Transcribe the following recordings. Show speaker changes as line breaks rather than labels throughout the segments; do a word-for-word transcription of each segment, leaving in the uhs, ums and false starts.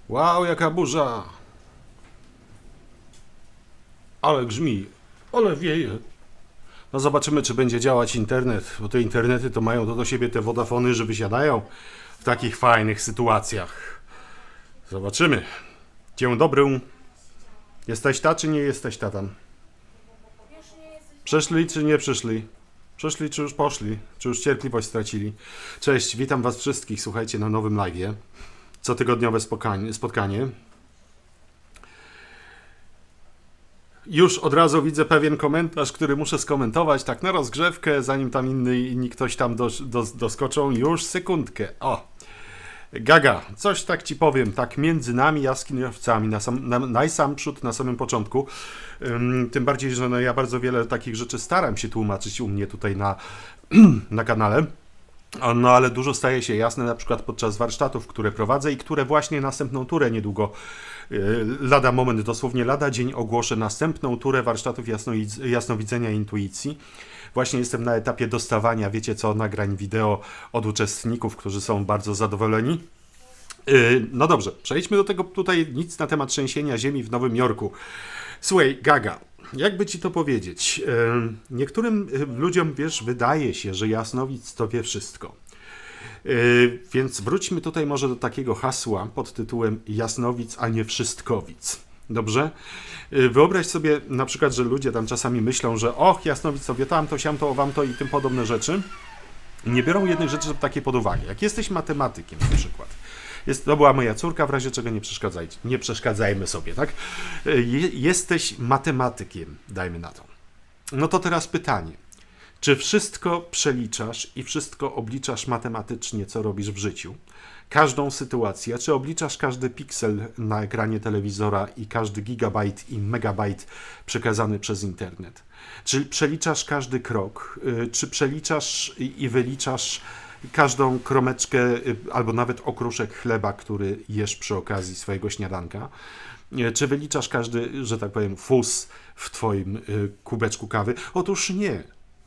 Wow, jaka burza! Ale grzmi, ale wieje. No zobaczymy, czy będzie działać internet, bo te internety to mają to do siebie te Vodafony, że wysiadają w takich fajnych sytuacjach. Zobaczymy. Dzień dobry. Jesteś ta, czy nie jesteś ta tam? Przeszli, czy nie przyszli? Przeszli, czy już poszli? Czy już cierpliwość stracili? Cześć, witam was wszystkich, słuchajcie, na nowym live'ie. Cotygodniowe spotkanie. spotkanie. Już od razu widzę pewien komentarz, który muszę skomentować, tak na rozgrzewkę, zanim tam inny, inni ktoś tam dos, dos, doskoczą. Już sekundkę. O! Gaga, coś tak ci powiem, tak między nami, jaskiniowcami, na sam, na, najsamprzód, na samym początku. Ym, tym bardziej, że no, ja bardzo wiele takich rzeczy staram się tłumaczyć u mnie tutaj na, na kanale. No ale dużo staje się jasne na przykład podczas warsztatów, które prowadzę i które właśnie następną turę niedługo, yy, lada moment, dosłownie lada dzień ogłoszę następną turę warsztatów jasnowidz- jasnowidzenia i intuicji. Właśnie jestem na etapie dostawania, wiecie co, nagrań wideo od uczestników, którzy są bardzo zadowoleni. Yy, no dobrze, przejdźmy do tego tutaj, nic na temat trzęsienia ziemi w Nowym Jorku. Słuchaj, Gaga, jakby ci to powiedzieć, yy, niektórym ludziom, wiesz, wydaje się, że jasnowidz to wie wszystko. Yy, więc wróćmy tutaj może do takiego hasła pod tytułem jasnowidz, a nie wszystkowidz. Dobrze? Yy, wyobraź sobie na przykład, że ludzie tam czasami myślą, że och, jasnowidz sobie tamto, siamto, wamto i tym podobne rzeczy. Nie biorą jednej rzeczy takie pod uwagę. Jak jesteś matematykiem na przykład, Jest, to była moja córka, w razie czego nie przeszkadzajcie, nie przeszkadzajmy sobie, tak? Je, jesteś matematykiem, dajmy na to. No to teraz pytanie. Czy wszystko przeliczasz i wszystko obliczasz matematycznie, co robisz w życiu? Każdą sytuację, czy obliczasz każdy piksel na ekranie telewizora i każdy gigabajt i megabajt przekazany przez internet? Czy przeliczasz każdy krok? Czy przeliczasz i wyliczasz każdą kromeczkę albo nawet okruszek chleba, który jesz przy okazji swojego śniadanka? Czy wyliczasz każdy, że tak powiem, fus w twoim kubeczku kawy? Otóż nie.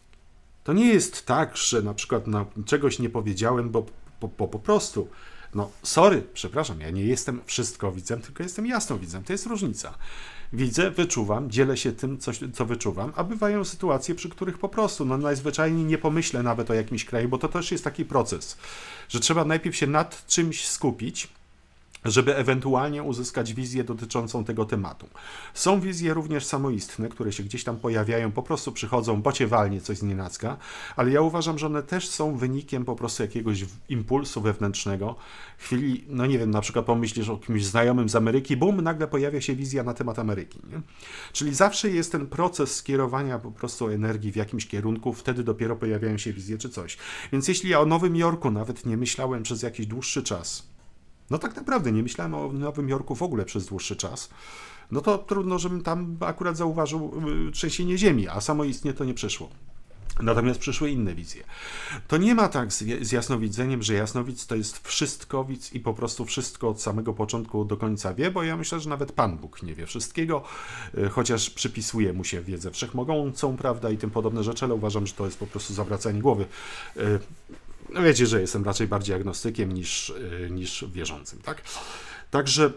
To nie jest tak, że na przykład na czegoś nie powiedziałem, bo po, po, po prostu, no sorry, przepraszam, ja nie jestem wszystkowidzem, tylko jestem jasnowidzem, to jest różnica. Widzę, wyczuwam, dzielę się tym, co, co wyczuwam, a bywają sytuacje, przy których po prostu no, najzwyczajniej nie pomyślę nawet o jakimś kraju, bo to też jest taki proces, że trzeba najpierw się nad czymś skupić, żeby ewentualnie uzyskać wizję dotyczącą tego tematu. Są wizje również samoistne, które się gdzieś tam pojawiają, po prostu przychodzą, bo cię walnie coś z nienacka, ale ja uważam, że one też są wynikiem po prostu jakiegoś impulsu wewnętrznego. Chwili, no nie wiem, na przykład pomyślisz o kimś znajomym z Ameryki, bum, nagle pojawia się wizja na temat Ameryki. Nie? Czyli zawsze jest ten proces skierowania po prostu energii w jakimś kierunku, wtedy dopiero pojawiają się wizje czy coś. Więc jeśli ja o Nowym Jorku nawet nie myślałem przez jakiś dłuższy czas, no tak naprawdę nie myślałem o Nowym Jorku w ogóle przez dłuższy czas, no to trudno, żebym tam akurat zauważył trzęsienie ziemi, a samoistnie to nie przyszło. Natomiast przyszły inne wizje. To nie ma tak z, z jasnowidzeniem, że jasnowidz to jest wszystkowidz i po prostu wszystko od samego początku do końca wie, bo ja myślę, że nawet Pan Bóg nie wie wszystkiego, chociaż przypisuje mu się wiedzę wszechmogącą, prawda, i tym podobne rzeczy, ale uważam, że to jest po prostu zawracanie głowy. No wiecie, że jestem raczej bardziej agnostykiem niż, niż wierzącym, tak? Także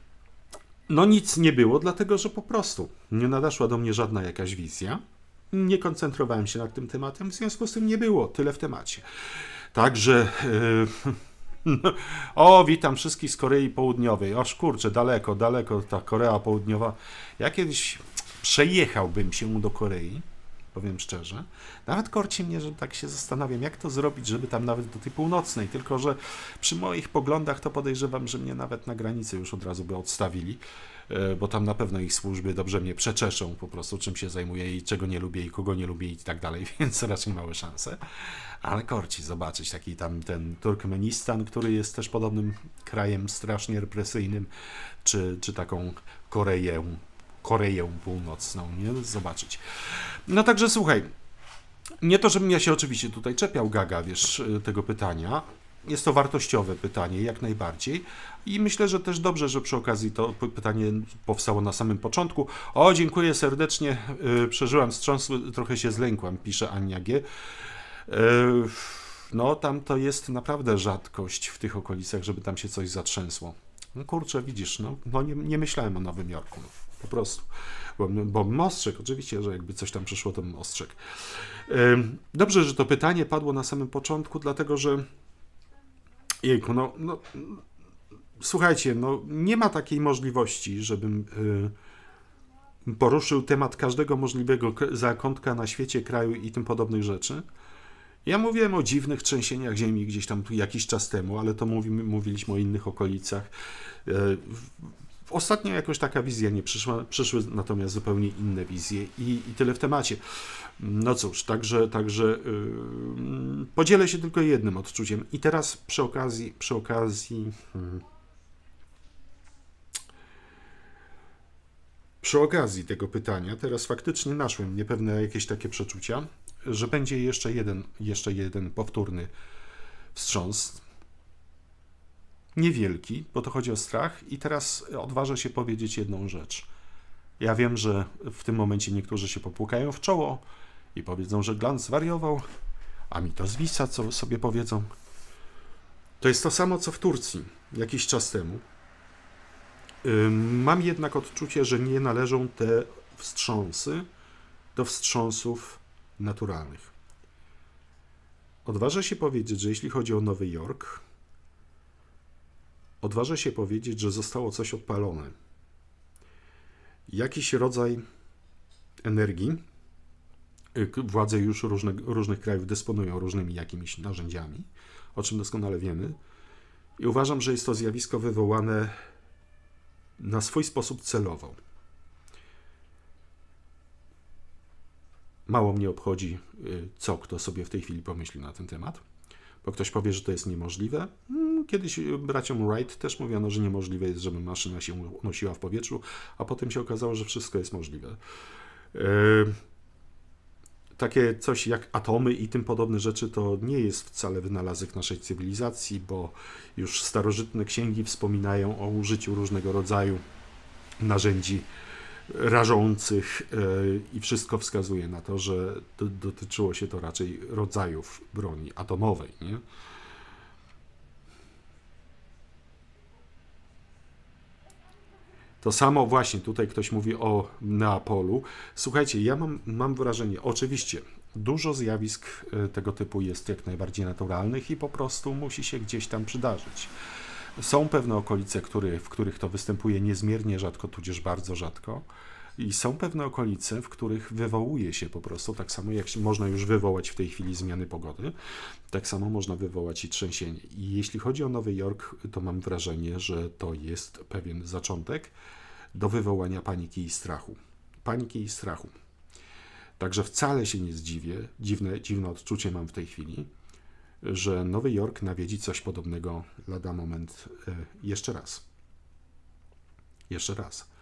no nic nie było, dlatego że po prostu nie nadeszła do mnie żadna jakaś wizja. Nie koncentrowałem się nad tym tematem, w związku z tym nie było tyle w temacie. Także yy, o, witam wszystkich z Korei Południowej. Oż kurczę, daleko, daleko ta Korea Południowa. Ja kiedyś przejechałbym się do Korei, powiem szczerze. Nawet korci mnie, że tak się zastanawiam, jak to zrobić, żeby tam nawet do tej północnej, tylko że przy moich poglądach to podejrzewam, że mnie nawet na granicy już od razu by odstawili, bo tam na pewno ich służby dobrze mnie przeczeszą po prostu, czym się zajmuję i czego nie lubię i kogo nie lubię i tak dalej, więc raczej małe szanse. Ale korci zobaczyć taki tam ten Turkmenistan, który jest też podobnym krajem strasznie represyjnym, czy, czy taką Koreę, Koreę Północną, nie? Zobaczyć. No także słuchaj, nie to, żebym ja się oczywiście tutaj czepiał, Gaga, wiesz, tego pytania. Jest to wartościowe pytanie, jak najbardziej. I myślę, że też dobrze, że przy okazji to pytanie powstało na samym początku. O, dziękuję serdecznie, przeżyłam wstrząs, trochę się zlękłam, pisze Ania G. No, tam to jest naprawdę rzadkość w tych okolicach, żeby tam się coś zatrzęsło. No kurczę, widzisz, no, no nie, nie myślałem o Nowym Jorku, no, po prostu. Bo, bo bym ostrzegł, oczywiście, że jakby coś tam przyszło, to bym ostrzegł. Dobrze, że to pytanie padło na samym początku, dlatego że jejku, no, no słuchajcie, no nie ma takiej możliwości, żebym y, poruszył temat każdego możliwego zakątka na świecie, kraju i tym podobnych rzeczy. Ja mówiłem o dziwnych trzęsieniach ziemi gdzieś tam tu jakiś czas temu, ale to mówimy, mówiliśmy o innych okolicach. Y, Ostatnio jakoś taka wizja nie przyszła, przyszły natomiast zupełnie inne wizje i, i tyle w temacie. No cóż, także, także yy, podzielę się tylko jednym odczuciem. I teraz przy okazji, przy okazji, hmm, przy okazji tego pytania, teraz faktycznie naszły mnie pewne jakieś takie przeczucia, że będzie jeszcze jeden, jeszcze jeden powtórny wstrząs. Niewielki, bo to chodzi o strach i teraz odważę się powiedzieć jedną rzecz. Ja wiem, że w tym momencie niektórzy się popłukają w czoło i powiedzą, że Glan zwariował, a mi to zwisa, co sobie powiedzą. To jest to samo, co w Turcji jakiś czas temu. Mam jednak odczucie, że nie należą te wstrząsy do wstrząsów naturalnych. Odważę się powiedzieć, że jeśli chodzi o Nowy Jork, odważę się powiedzieć, że zostało coś odpalone. Jakiś rodzaj energii. Władze już różne, różnych krajów dysponują różnymi jakimiś narzędziami, o czym doskonale wiemy. I uważam, że jest to zjawisko wywołane na swój sposób celowo. Mało mnie obchodzi, co kto sobie w tej chwili pomyśli na ten temat, bo ktoś powie, że to jest niemożliwe. Kiedyś braciom Wright też mówiono, że niemożliwe jest, żeby maszyna się unosiła w powietrzu, a potem się okazało, że wszystko jest możliwe. Takie coś jak atomy i tym podobne rzeczy to nie jest wcale wynalazek naszej cywilizacji, bo już starożytne księgi wspominają o użyciu różnego rodzaju narzędzi rażących i wszystko wskazuje na to, że dotyczyło się to raczej rodzajów broni atomowej, nie? To samo właśnie, tutaj ktoś mówi o Neapolu. Słuchajcie, ja mam, mam wrażenie, oczywiście dużo zjawisk tego typu jest jak najbardziej naturalnych i po prostu musi się gdzieś tam przydarzyć. Są pewne okolice, który, w których to występuje niezmiernie rzadko, tudzież bardzo rzadko. I są pewne okolice, w których wywołuje się po prostu, tak samo jak się można już wywołać w tej chwili zmiany pogody, tak samo można wywołać i trzęsienie. I jeśli chodzi o Nowy Jork, to mam wrażenie, że to jest pewien zaczątek do wywołania paniki i strachu. Paniki i strachu. Także wcale się nie zdziwię, dziwne, dziwne odczucie mam w tej chwili, że Nowy Jork nawiedzi coś podobnego lada moment jeszcze raz. Jeszcze raz.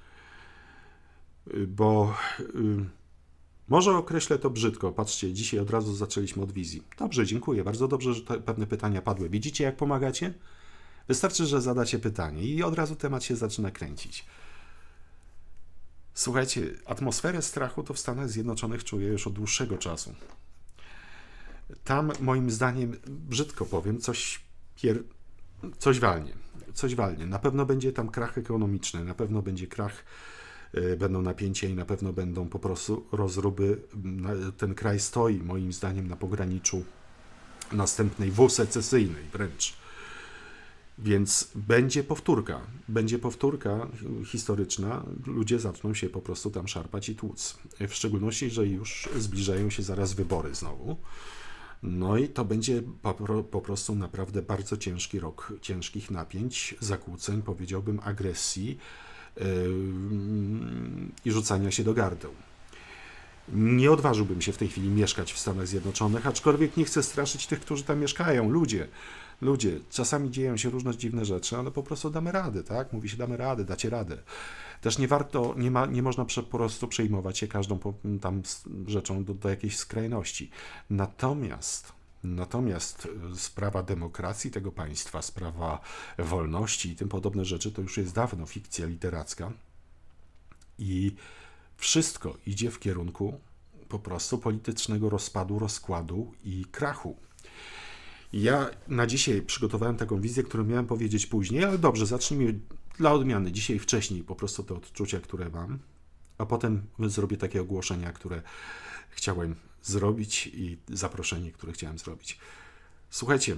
Bo y, może określę to brzydko. Patrzcie, dzisiaj od razu zaczęliśmy od wizji. Dobrze, dziękuję. Bardzo dobrze, że te pewne pytania padły. Widzicie, jak pomagacie? Wystarczy, że zadacie pytanie i od razu temat się zaczyna kręcić. Słuchajcie, atmosferę strachu to w Stanach Zjednoczonych czuję już od dłuższego czasu. Tam, moim zdaniem, brzydko powiem, coś, pier... coś walnie. Coś walnie. Na pewno będzie tam krach ekonomiczny, na pewno będzie krach, będą napięcia i na pewno będą po prostu rozruby. Ten kraj stoi, moim zdaniem, na pograniczu następnej wojny secesyjnej wręcz. Więc będzie powtórka. Będzie powtórka historyczna. Ludzie zaczną się po prostu tam szarpać i tłuc. W szczególności, że już zbliżają się zaraz wybory znowu. No i to będzie po, po prostu naprawdę bardzo ciężki rok ciężkich napięć, zakłóceń, powiedziałbym agresji yy, i rzucania się do gardeł. Nie odważyłbym się w tej chwili mieszkać w Stanach Zjednoczonych, aczkolwiek nie chcę straszyć tych, którzy tam mieszkają. Ludzie, ludzie, czasami dzieją się różne dziwne rzeczy, ale po prostu damy radę, tak? Mówi się damy radę, dacie radę. Też nie warto, nie, ma, nie można po prostu przejmować się każdą tam rzeczą do, do jakiejś skrajności. Natomiast, natomiast sprawa demokracji tego państwa, sprawa wolności i tym podobne rzeczy, to już jest dawno fikcja literacka i wszystko idzie w kierunku po prostu politycznego rozpadu, rozkładu i krachu. Ja na dzisiaj przygotowałem taką wizję, którą miałem powiedzieć później, ale dobrze, zacznijmy dla odmiany, dzisiaj wcześniej po prostu te odczucia, które mam, a potem zrobię takie ogłoszenia, które chciałem zrobić i zaproszenie, które chciałem zrobić. Słuchajcie,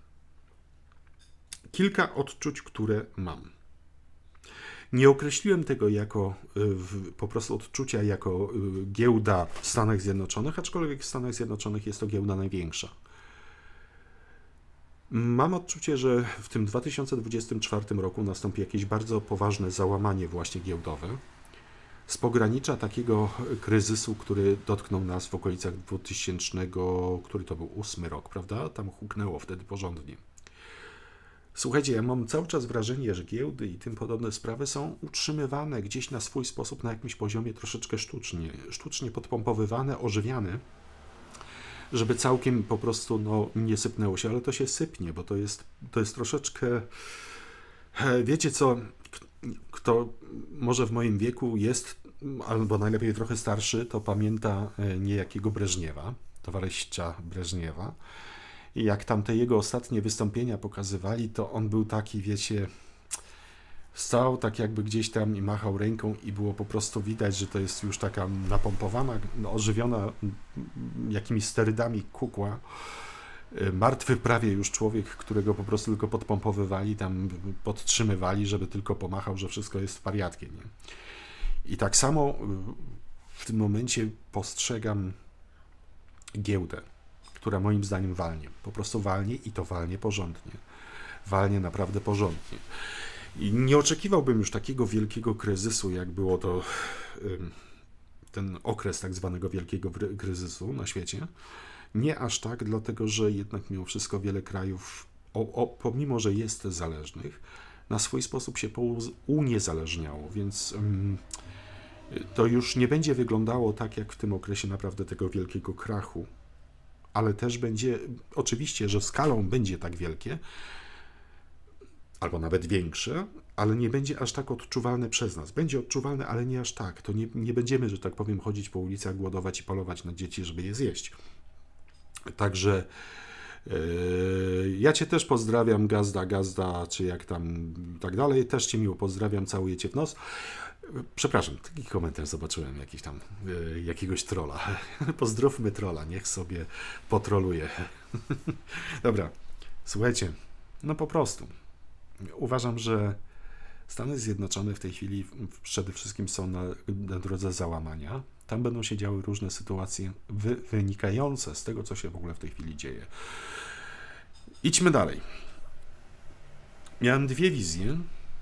kilka odczuć, które mam. Nie określiłem tego jako y, po prostu odczucia jako y, giełda w Stanach Zjednoczonych, aczkolwiek w Stanach Zjednoczonych jest to giełda największa. Mam odczucie, że w tym dwa tysiące dwudziestym czwartym roku nastąpi jakieś bardzo poważne załamanie właśnie giełdowe z pogranicza takiego kryzysu, który dotknął nas w okolicach dwutysięcznego, który to był ósmy rok, prawda? Tam huknęło wtedy porządnie. Słuchajcie, ja mam cały czas wrażenie, że giełdy i tym podobne sprawy są utrzymywane gdzieś na swój sposób, na jakimś poziomie troszeczkę sztucznie, sztucznie podpompowywane, ożywiane, żeby całkiem po prostu no, nie sypnęło się, ale to się sypnie, bo to jest, to jest troszeczkę, wiecie co, kto może w moim wieku jest, albo najlepiej trochę starszy, to pamięta niejakiego Breżniewa, towarzyszcza Breżniewa. I jak tam te jego ostatnie wystąpienia pokazywali, to on był taki, wiecie, stał tak jakby gdzieś tam i machał ręką i było po prostu widać, że to jest już taka napompowana, ożywiona jakimiś sterydami kukła, martwy prawie już człowiek, którego po prostu tylko podpompowywali, tam podtrzymywali, żeby tylko pomachał, że wszystko jest wariatkiem, nie? I tak samo w tym momencie postrzegam giełdę, która moim zdaniem walnie. Po prostu walnie i to walnie porządnie. Walnie naprawdę porządnie. I nie oczekiwałbym już takiego wielkiego kryzysu, jak było to ten okres tak zwanego wielkiego kryzysu na świecie. Nie aż tak, dlatego że jednak mimo wszystko wiele krajów, o, o, pomimo że jest zależnych, na swój sposób się uniezależniało, więc um, to już nie będzie wyglądało tak, jak w tym okresie naprawdę tego wielkiego krachu, ale też będzie, oczywiście, że skalą będzie tak wielkie, albo nawet większe, ale nie będzie aż tak odczuwalne przez nas. Będzie odczuwalne, ale nie aż tak. To nie, nie będziemy, że tak powiem, chodzić po ulicach, głodować i polować na dzieci, żeby je zjeść. Także yy, ja Cię też pozdrawiam, gazda, gazda, czy jak tam tak dalej. Też Cię miło pozdrawiam, całuję Cię w nos. Przepraszam, taki komentarz zobaczyłem, jakiś tam, yy, jakiegoś trolla. Pozdrówmy trolla, niech sobie potroluje. Dobra, słuchajcie, no po prostu. Uważam, że Stany Zjednoczone w tej chwili przede wszystkim są na, na drodze załamania. Tam będą się działy różne sytuacje wy, wynikające z tego, co się w ogóle w tej chwili dzieje. Idźmy dalej. Miałem dwie wizje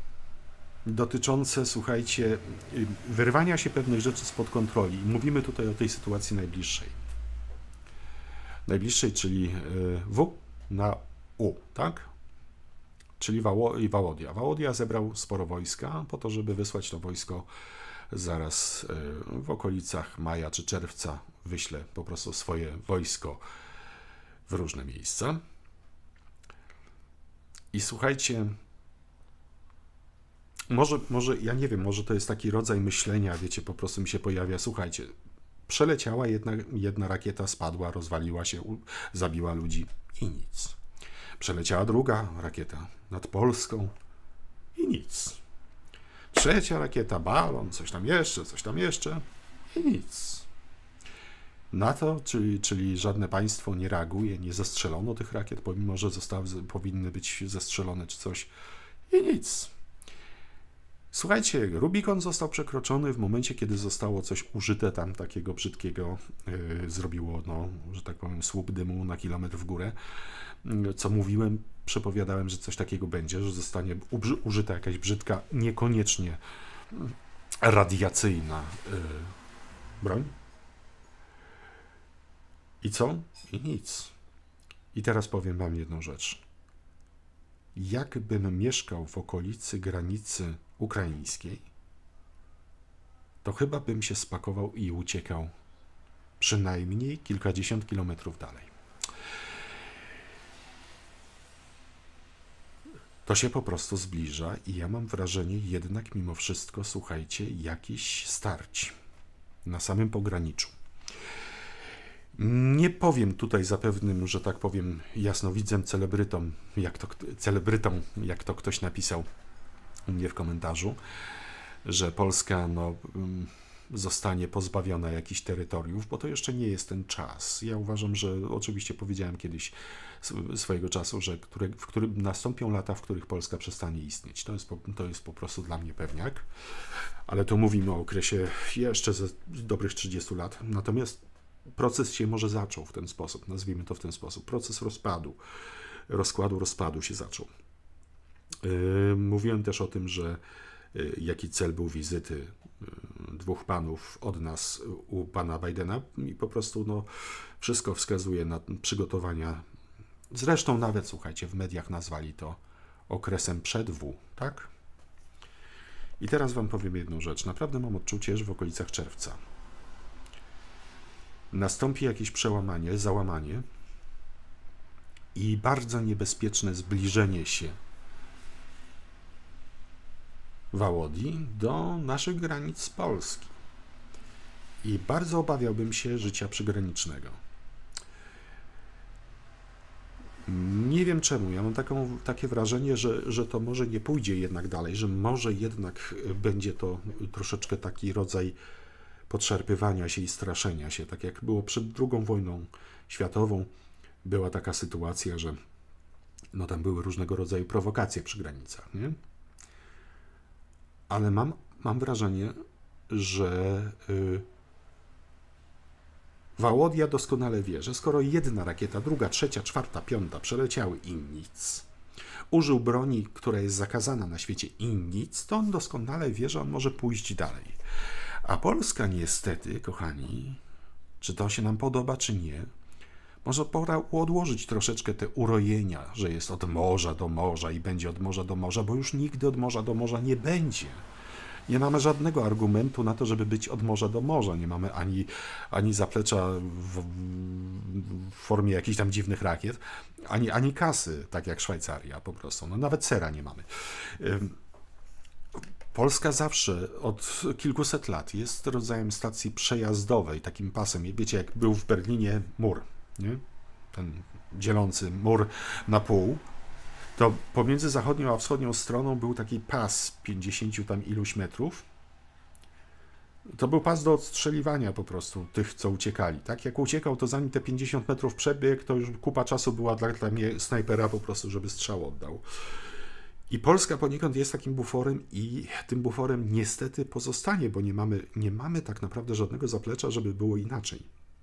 dotyczące, słuchajcie, wyrwania się pewnych rzeczy spod kontroli. Mówimy tutaj o tej sytuacji najbliższej. Najbliższej, czyli W na U, tak? Czyli Wałodia. Wałodia zebrał sporo wojska po to, żeby wysłać to wojsko zaraz w okolicach maja czy czerwca. Wyśle po prostu swoje wojsko w różne miejsca. I słuchajcie, może, może, ja nie wiem, może to jest taki rodzaj myślenia, wiecie, po prostu mi się pojawia, słuchajcie, przeleciała jedna, jedna rakieta, spadła, rozwaliła się, zabiła ludzi i nic. Przeleciała druga rakieta nad Polską i nic. Trzecia rakieta, balon, coś tam jeszcze, coś tam jeszcze i nic. Na to, czyli, czyli żadne państwo nie reaguje, nie zastrzelono tych rakiet, pomimo że zostały, powinny być zestrzelone czy coś i nic. Słuchajcie, Rubikon został przekroczony w momencie, kiedy zostało coś użyte tam takiego brzydkiego, yy, zrobiło, no, że tak powiem, słup dymu na kilometr w górę. Yy, co mówiłem, przepowiadałem, że coś takiego będzie, że zostanie użyta jakaś brzydka, niekoniecznie radiacyjna yy, broń. I co? I nic. I teraz powiem wam jedną rzecz. Jakbym mieszkał w okolicy granicy ukraińskiej, to chyba bym się spakował i uciekał przynajmniej kilkadziesiąt kilometrów dalej. To się po prostu zbliża i ja mam wrażenie jednak mimo wszystko, słuchajcie, jakiś starć na samym pograniczu. Nie powiem tutaj zapewnym, że tak powiem, jasnowidzem, celebrytom, jak to, celebrytom, jak to ktoś napisał, u mnie w komentarzu, że Polska no, zostanie pozbawiona jakichś terytoriów, bo to jeszcze nie jest ten czas. Ja uważam, że oczywiście powiedziałem kiedyś swojego czasu, że które, w którym nastąpią lata, w których Polska przestanie istnieć. To jest, po, to jest po prostu dla mnie pewniak, ale to mówimy o okresie jeszcze ze dobrych trzydziestu lat. Natomiast proces się może zaczął w ten sposób, nazwijmy to w ten sposób. Proces rozpadu, rozkładu, rozpadu się zaczął. Yy, mówiłem też o tym, że yy, jaki cel był wizyty yy, dwóch panów od nas u pana Bidena i po prostu no, wszystko wskazuje na przygotowania. Zresztą nawet, słuchajcie, w mediach nazwali to okresem przed W, tak? I teraz wam powiem jedną rzecz. Naprawdę mam odczucie, że w okolicach czerwca nastąpi jakieś przełamanie, załamanie i bardzo niebezpieczne zbliżenie się Wałodii do naszych granic z Polski. I bardzo obawiałbym się życia przygranicznego. Nie wiem czemu, ja mam taką, takie wrażenie, że, że to może nie pójdzie jednak dalej, że może jednak będzie to troszeczkę taki rodzaj podszarpywania się i straszenia się, tak jak było przed drugą wojną światową. Była taka sytuacja, że no tam były różnego rodzaju prowokacje przy granicach, nie? Ale mam, mam wrażenie, że yy, Wałodia doskonale wie, że skoro jedna rakieta, druga, trzecia, czwarta, piąta przeleciały i nic, użył broni, która jest zakazana na świecie i nic, to on doskonale wie, że on może pójść dalej. A Polska niestety, kochani, czy to się nam podoba, czy nie, może pora odłożyć troszeczkę te urojenia, że jest od morza do morza i będzie od morza do morza, bo już nigdy od morza do morza nie będzie. Nie mamy żadnego argumentu na to, żeby być od morza do morza. Nie mamy ani, ani zaplecza w, w formie jakichś tam dziwnych rakiet, ani, ani kasy, tak jak Szwajcaria po prostu. No, nawet sera nie mamy. Polska zawsze od kilkuset lat jest rodzajem stacji przejazdowej, takim pasem. Wiecie, jak był w Berlinie mur, nie? Ten dzielący mur na pół, to pomiędzy zachodnią a wschodnią stroną był taki pas pięćdziesięciu tam iluś metrów. To był pas do odstrzeliwania po prostu tych, co uciekali. Tak? Jak uciekał, to zanim te pięćdziesiąt metrów przebiegł, to już kupa czasu była dla, dla mnie snajpera po prostu, żeby strzał oddał. I Polska poniekąd jest takim buforem i tym buforem niestety pozostanie, bo nie mamy, nie mamy tak naprawdę żadnego zaplecza, żeby było inaczej.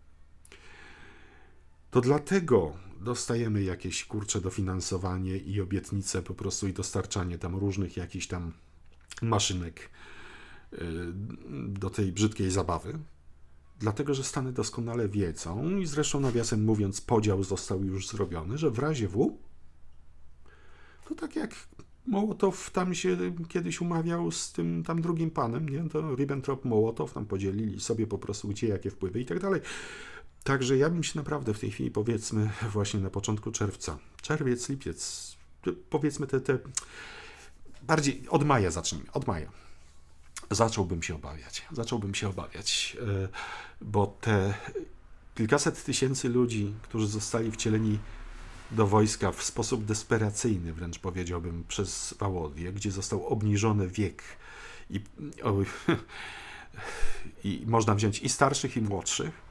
To dlatego dostajemy jakieś, kurcze, dofinansowanie i obietnice po prostu i dostarczanie tam różnych jakichś tam maszynek do tej brzydkiej zabawy. Dlatego, że Stany doskonale wiedzą i zresztą nawiasem mówiąc podział został już zrobiony, że w razie W to tak jak Mołotow tam się kiedyś umawiał z tym tam drugim panem, nie? To Ribbentrop-Mołotow tam podzielili sobie po prostu gdzie jakie wpływy i tak dalej. Także ja bym się naprawdę w tej chwili, powiedzmy właśnie na początku czerwca, czerwiec, lipiec, powiedzmy te, te bardziej od maja zacznijmy, od maja. Zacząłbym się obawiać, zacząłbym się obawiać, bo te kilkaset tysięcy ludzi, którzy zostali wcieleni do wojska w sposób desperacyjny, wręcz powiedziałbym, przez Wałodię, gdzie został obniżony wiek i, o, i można wziąć i starszych, i młodszych,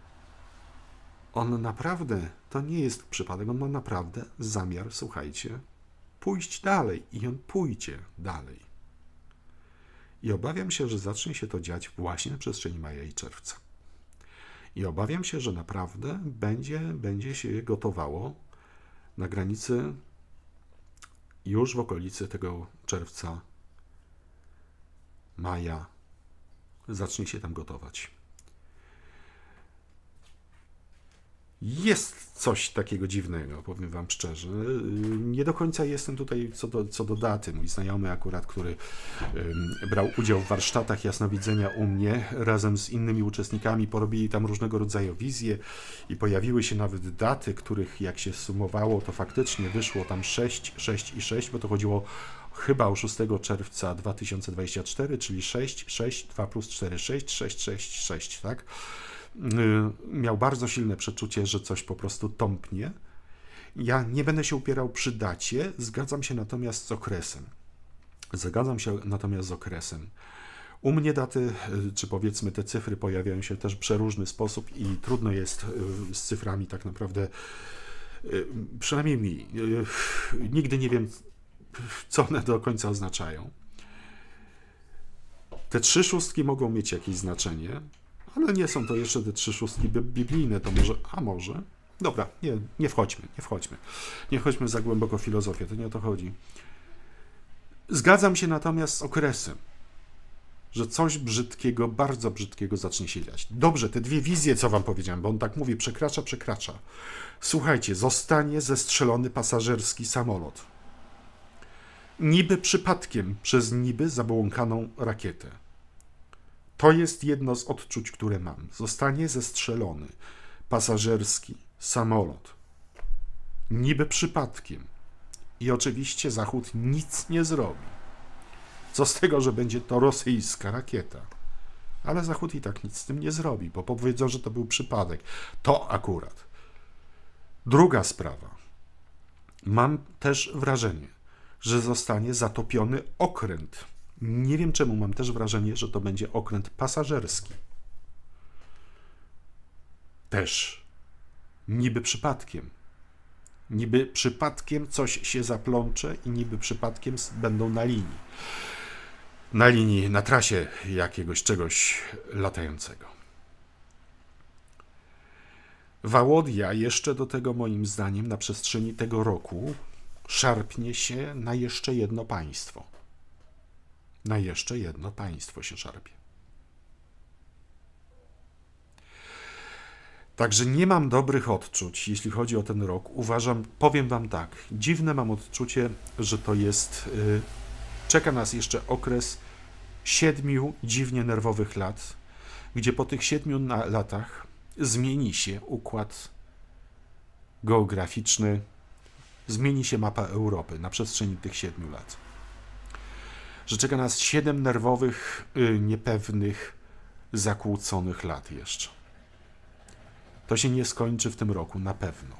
on naprawdę, to nie jest przypadek, on ma naprawdę zamiar, słuchajcie, pójść dalej i on pójdzie dalej. I obawiam się, że zacznie się to dziać właśnie na przestrzeni maja i czerwca. I obawiam się, że naprawdę będzie, będzie się gotowało na granicy już w okolicy tego czerwca, maja, zacznie się tam gotować. Jest coś takiego dziwnego, powiem wam szczerze. Nie do końca jestem tutaj co do, co do daty. Mój znajomy akurat, który um, brał udział w warsztatach jasnowidzenia u mnie, razem z innymi uczestnikami porobili tam różnego rodzaju wizje i pojawiły się nawet daty, których jak się sumowało, to faktycznie wyszło tam sześć, sześć i sześć, bo to chodziło chyba o szóstego czerwca dwa tysiące dwudziestego czwartego, czyli sześć, sześć, dwa plus cztery, sześć, sześć, sześć, sześć, tak? Miał bardzo silne przeczucie, że coś po prostu tąpnie. Ja nie będę się upierał przy dacie, zgadzam się natomiast z okresem. Zgadzam się natomiast z okresem. U mnie daty, czy powiedzmy te cyfry pojawiają się też w przeróżny sposób i trudno jest z cyframi tak naprawdę, przynajmniej mi, nigdy nie wiem, co one do końca oznaczają. Te trzy szóstki mogą mieć jakieś znaczenie, ale nie są to jeszcze te trzy szóstki biblijne, to może, a może? Dobra, nie, nie wchodźmy, nie wchodźmy. Nie wchodźmy za głęboko w filozofię, to nie o to chodzi. Zgadzam się natomiast z okresem, że coś brzydkiego, bardzo brzydkiego zacznie się dziać. Dobrze, te dwie wizje, co wam powiedziałem, bo on tak mówi, przekracza, przekracza. Słuchajcie, zostanie zestrzelony pasażerski samolot. Niby przypadkiem przez niby zabłąkaną rakietę. To jest jedno z odczuć, które mam. Zostanie zestrzelony pasażerski samolot. Niby przypadkiem. I oczywiście Zachód nic nie zrobi. Co z tego, że będzie to rosyjska rakieta? Ale Zachód i tak nic z tym nie zrobi, bo powiedzą, że to był przypadek. To akurat. Druga sprawa. Mam też wrażenie, że zostanie zatopiony okręt. Nie wiem czemu, mam też wrażenie, że to będzie okręt pasażerski. Też. Niby przypadkiem. Niby przypadkiem coś się zaplącze i niby przypadkiem będą na linii. Na linii, na trasie jakiegoś czegoś latającego. Wałodia jeszcze do tego, moim zdaniem, na przestrzeni tego roku szarpnie się na jeszcze jedno państwo. Na jeszcze jedno państwo się szarpie. Także nie mam dobrych odczuć, jeśli chodzi o ten rok. Uważam, powiem wam tak, dziwne mam odczucie, że to jest, yy, czeka nas jeszcze okres siedmiu dziwnie nerwowych lat, gdzie po tych siedmiu na, latach zmieni się układ geograficzny, zmieni się mapa Europy na przestrzeni tych siedmiu lat. Że czeka nas siedem nerwowych, yy, niepewnych, zakłóconych lat jeszcze. To się nie skończy w tym roku, na pewno.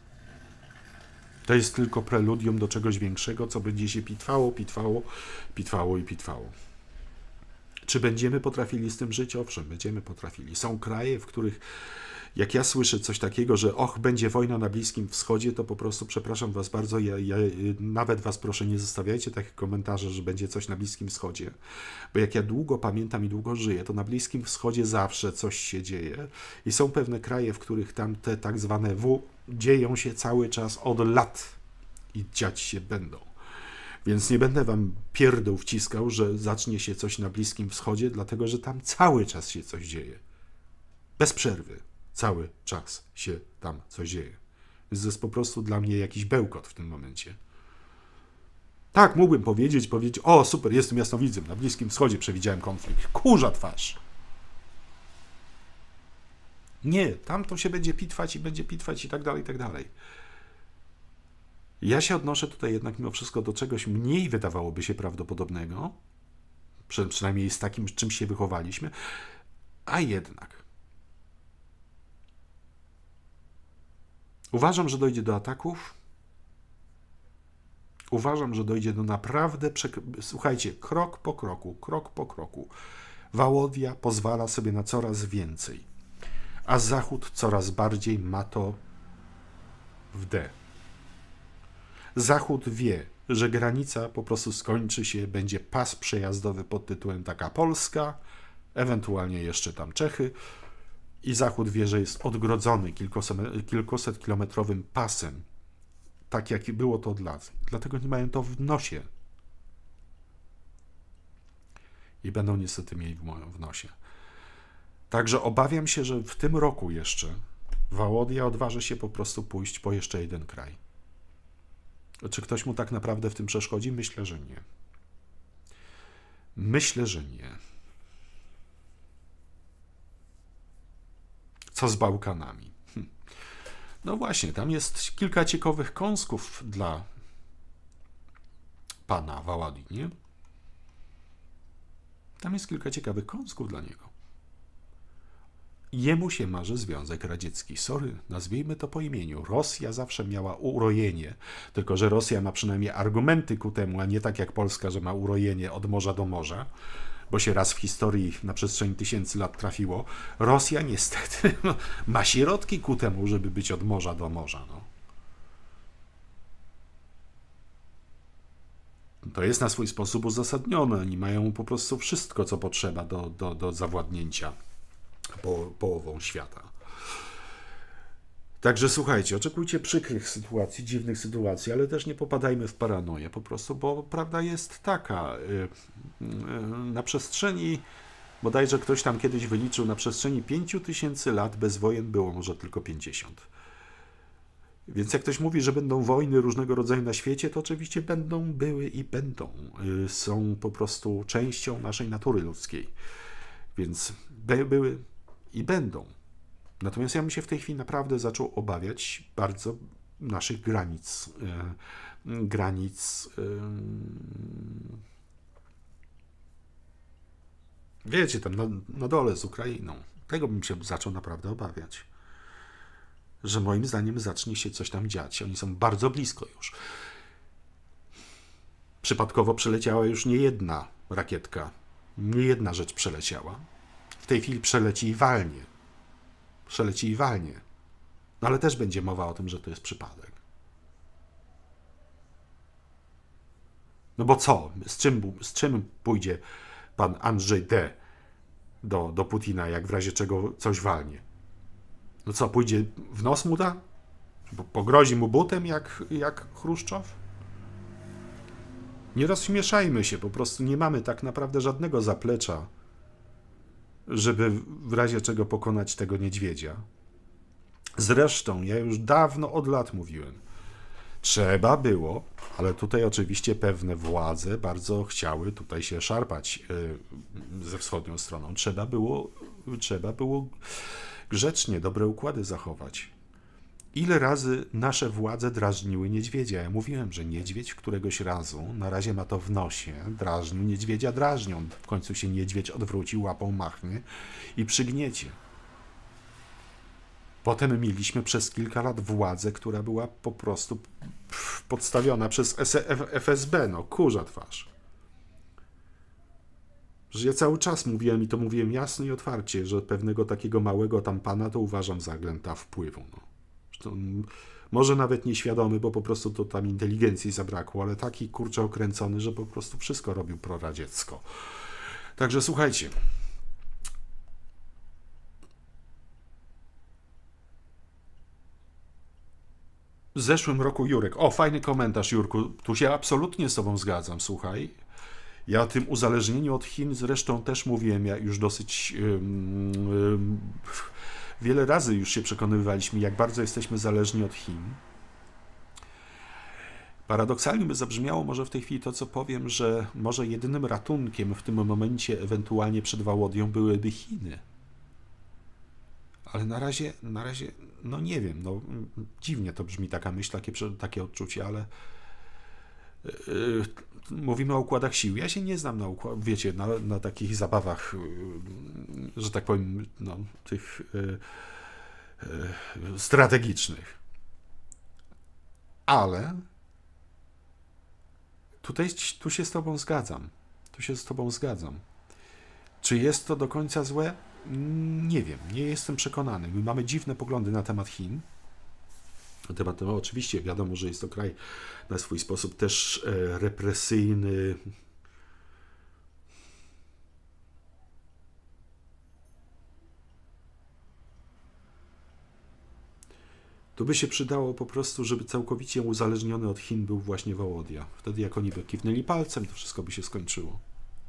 To jest tylko preludium do czegoś większego, co będzie się pitwało, pitwało, pitwało i pitwało. Czy będziemy potrafili z tym żyć? Owszem, będziemy potrafili. Są kraje, w których jak ja słyszę coś takiego, że och, będzie wojna na Bliskim Wschodzie, to po prostu, przepraszam was bardzo, ja, ja nawet was proszę, nie zostawiajcie takich komentarzy, że będzie coś na Bliskim Wschodzie. Bo jak ja długo pamiętam i długo żyję, to na Bliskim Wschodzie zawsze coś się dzieje. I są pewne kraje, w których tam te tak zwane W dzieją się cały czas od lat i dziać się będą. Więc nie będę wam pierdół wciskał, że zacznie się coś na Bliskim Wschodzie, dlatego że tam cały czas się coś dzieje. Bez przerwy. Cały czas się tam coś dzieje. Więc to jest po prostu dla mnie jakiś bełkot w tym momencie. Tak, mógłbym powiedzieć, powiedzieć, o super, jestem jasnowidzem, na Bliskim Wschodzie przewidziałem konflikt. Kurza twarz. Nie, tam to się będzie pitwać i będzie pitwać i tak dalej, i tak dalej. Ja się odnoszę tutaj jednak mimo wszystko do czegoś mniej wydawałoby się prawdopodobnego, przynajmniej z takim, czym się wychowaliśmy, a jednak. Uważam, że dojdzie do ataków. Uważam, że dojdzie do naprawdę... Słuchajcie, krok po kroku, krok po kroku. Wałodia pozwala sobie na coraz więcej, a Zachód coraz bardziej ma to w D. Zachód wie, że granica po prostu skończy się, będzie pas przejazdowy pod tytułem taka Polska, ewentualnie jeszcze tam Czechy, i Zachód wie, że jest odgrodzony kilkuset kilometrowym pasem, tak jak było to od lat. Dlatego nie mają to w nosie. I będą niestety mieli w nosie. Także obawiam się, że w tym roku jeszcze Wałodia odważy się po prostu pójść po jeszcze jeden kraj. Czy ktoś mu tak naprawdę w tym przeszkodzi? Myślę, że nie. Myślę, że nie. Co z Bałkanami? Hm. No właśnie, tam jest kilka ciekawych kąsków dla pana Waładi, nie? Tam jest kilka ciekawych kąsków dla niego. Jemu się marzy Związek Radziecki. Sorry, nazwijmy to po imieniu. Rosja zawsze miała urojenie, tylko że Rosja ma przynajmniej argumenty ku temu, a nie tak jak Polska, że ma urojenie od morza do morza, bo się raz w historii na przestrzeni tysięcy lat trafiło. Rosja niestety ma środki ku temu, żeby być od morza do morza. No. To jest na swój sposób uzasadnione. Oni mają po prostu wszystko, co potrzeba do, do, do zawładnięcia po, połową świata. Także słuchajcie, oczekujcie przykrych sytuacji, dziwnych sytuacji, ale też nie popadajmy w paranoję po prostu, bo prawda jest taka. Na przestrzeni, bodajże ktoś tam kiedyś wyliczył, na przestrzeni pięciu tysięcy lat bez wojen było może tylko pięćdziesiąt. Więc jak ktoś mówi, że będą wojny różnego rodzaju na świecie, to oczywiście będą, były i będą. Są po prostu częścią naszej natury ludzkiej. Więc by, były i będą. Natomiast ja bym się w tej chwili naprawdę zaczął obawiać bardzo naszych granic. Yy, granic. Yy, wiecie, tam na, na dole z Ukrainą. Tego bym się zaczął naprawdę obawiać. Że moim zdaniem zacznie się coś tam dziać. Oni są bardzo blisko już. Przypadkowo przeleciała już nie jedna rakietka. Nie jedna rzecz przeleciała. W tej chwili przeleci i walnie. Przeleci i walnie. No ale też będzie mowa o tym, że to jest przypadek. No bo co? Z czym, z czym pójdzie pan Andrzej D. do, do Putina, jak w razie czego coś walnie? No co, pójdzie w nos mu da? Pogrozi mu butem jak, jak Chruszczow? Nie rozśmieszajmy się, po prostu nie mamy tak naprawdę żadnego zaplecza, żeby w razie czego pokonać tego niedźwiedzia. Zresztą, ja już dawno od lat mówiłem, trzeba było, ale tutaj oczywiście pewne władze bardzo chciały tutaj się szarpać ze wschodnią stroną. Trzeba było, trzeba było grzecznie, dobre układy zachować. Ile razy nasze władze drażniły niedźwiedzia? Ja mówiłem, że niedźwiedź któregoś razu, na razie ma to w nosie, drażnił niedźwiedzia, drażnią. W końcu się niedźwiedź odwróci, łapą machnie i przygniecie. Potem mieliśmy przez kilka lat władzę, która była po prostu podstawiona przez F S B, no kurza twarz. Że ja cały czas mówiłem i to mówiłem jasno i otwarcie, że pewnego takiego małego tam pana to uważam za agenta wpływu. No. To może nawet nieświadomy, bo po prostu to tam inteligencji zabrakło, ale taki kurczę okręcony, że po prostu wszystko robił proradziecko. Także słuchajcie. W zeszłym roku Jurek, o fajny komentarz Jurku, tu się absolutnie z tobą zgadzam, słuchaj. Ja o tym uzależnieniu od Chin zresztą też mówiłem, ja już dosyć yy, yy, wiele razy już się przekonywaliśmy, jak bardzo jesteśmy zależni od Chin. Paradoksalnie by zabrzmiało może w tej chwili to, co powiem, że może jedynym ratunkiem w tym momencie ewentualnie przed Wołodią byłyby Chiny. Ale na razie, na razie, no nie wiem, no dziwnie to brzmi taka myśl, takie, takie odczucie, ale yy, mówimy o układach sił. Ja się nie znam na układach, wiecie, na, na takich zabawach, yy, że tak powiem, no, tych yy, yy, strategicznych. Ale tutaj tu się z tobą zgadzam. Tu się z tobą zgadzam. Czy jest to do końca złe? Nie wiem, nie jestem przekonany. My mamy dziwne poglądy na temat Chin. Na temat, no oczywiście wiadomo, że jest to kraj na swój sposób też e, represyjny. Tu by się przydało po prostu, żeby całkowicie uzależniony od Chin był właśnie Wołodia. Wtedy jak oni by kiwnęli palcem, to wszystko by się skończyło.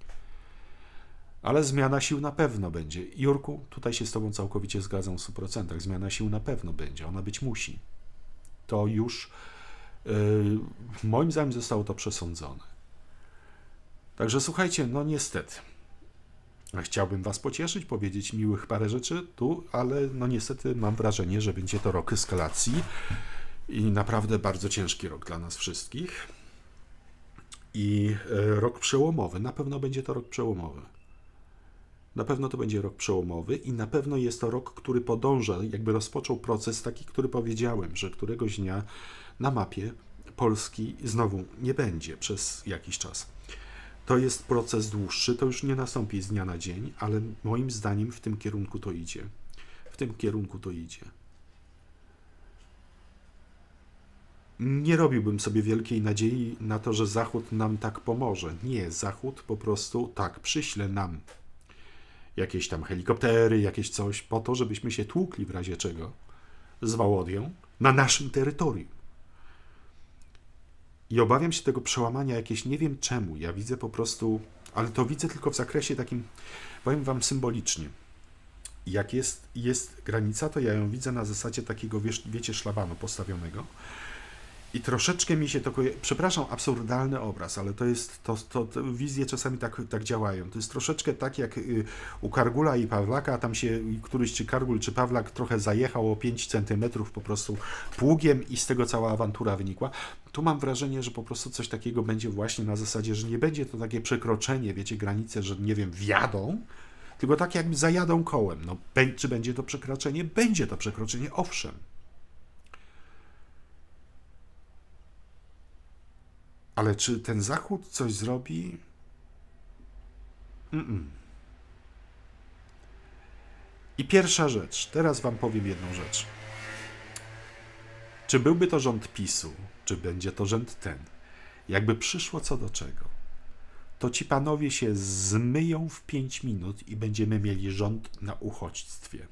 Ale zmiana sił na pewno będzie. Jurku, tutaj się z tobą całkowicie zgadzam w stu procentach. Zmiana sił na pewno będzie. Ona być musi. To już yy, moim zdaniem zostało to przesądzone. Także słuchajcie, no niestety. Chciałbym was pocieszyć, powiedzieć miłych parę rzeczy tu, ale no niestety mam wrażenie, że będzie to rok eskalacji i naprawdę bardzo ciężki rok dla nas wszystkich. I yy, rok przełomowy. Na pewno będzie to rok przełomowy. Na pewno to będzie rok przełomowy i na pewno jest to rok, który podąża, jakby rozpoczął proces taki, który powiedziałem, że któregoś dnia na mapie Polski znowu nie będzie przez jakiś czas. To jest proces dłuższy, to już nie nastąpi z dnia na dzień, ale moim zdaniem w tym kierunku to idzie. W tym kierunku to idzie. Nie robiłbym sobie wielkiej nadziei na to, że Zachód nam tak pomoże. Nie, Zachód po prostu tak przyśle nam jakieś tam helikoptery, jakieś coś, po to, żebyśmy się tłukli w razie czego z Wałodią na naszym terytorium. I obawiam się tego przełamania jakieś, nie wiem czemu. Ja widzę po prostu, ale to widzę tylko w zakresie takim, powiem wam symbolicznie. Jak jest, jest granica, to ja ją widzę na zasadzie takiego, wiesz, wiecie, szlabanu postawionego. I troszeczkę mi się to, przepraszam, absurdalny obraz, ale to jest, to, to, to wizje czasami tak, tak działają. To jest troszeczkę tak jak u Kargula i Pawlaka, tam się któryś czy Kargul czy Pawlak trochę zajechał o pięć centymetrów po prostu pługiem i z tego cała awantura wynikła. Tu mam wrażenie, że po prostu coś takiego będzie właśnie na zasadzie, że nie będzie to takie przekroczenie, wiecie, granice, że nie wiem, wjadą, tylko tak jakby zajadą kołem. No, czy będzie to przekroczenie? Będzie to przekroczenie, owszem. Ale czy ten Zachód coś zrobi? Mm-mm. I pierwsza rzecz, teraz wam powiem jedną rzecz. Czy byłby to rząd PiSu, czy będzie to rząd ten? Jakby przyszło co do czego, to ci panowie się zmyją w pięć minut i będziemy mieli rząd na uchodźstwie.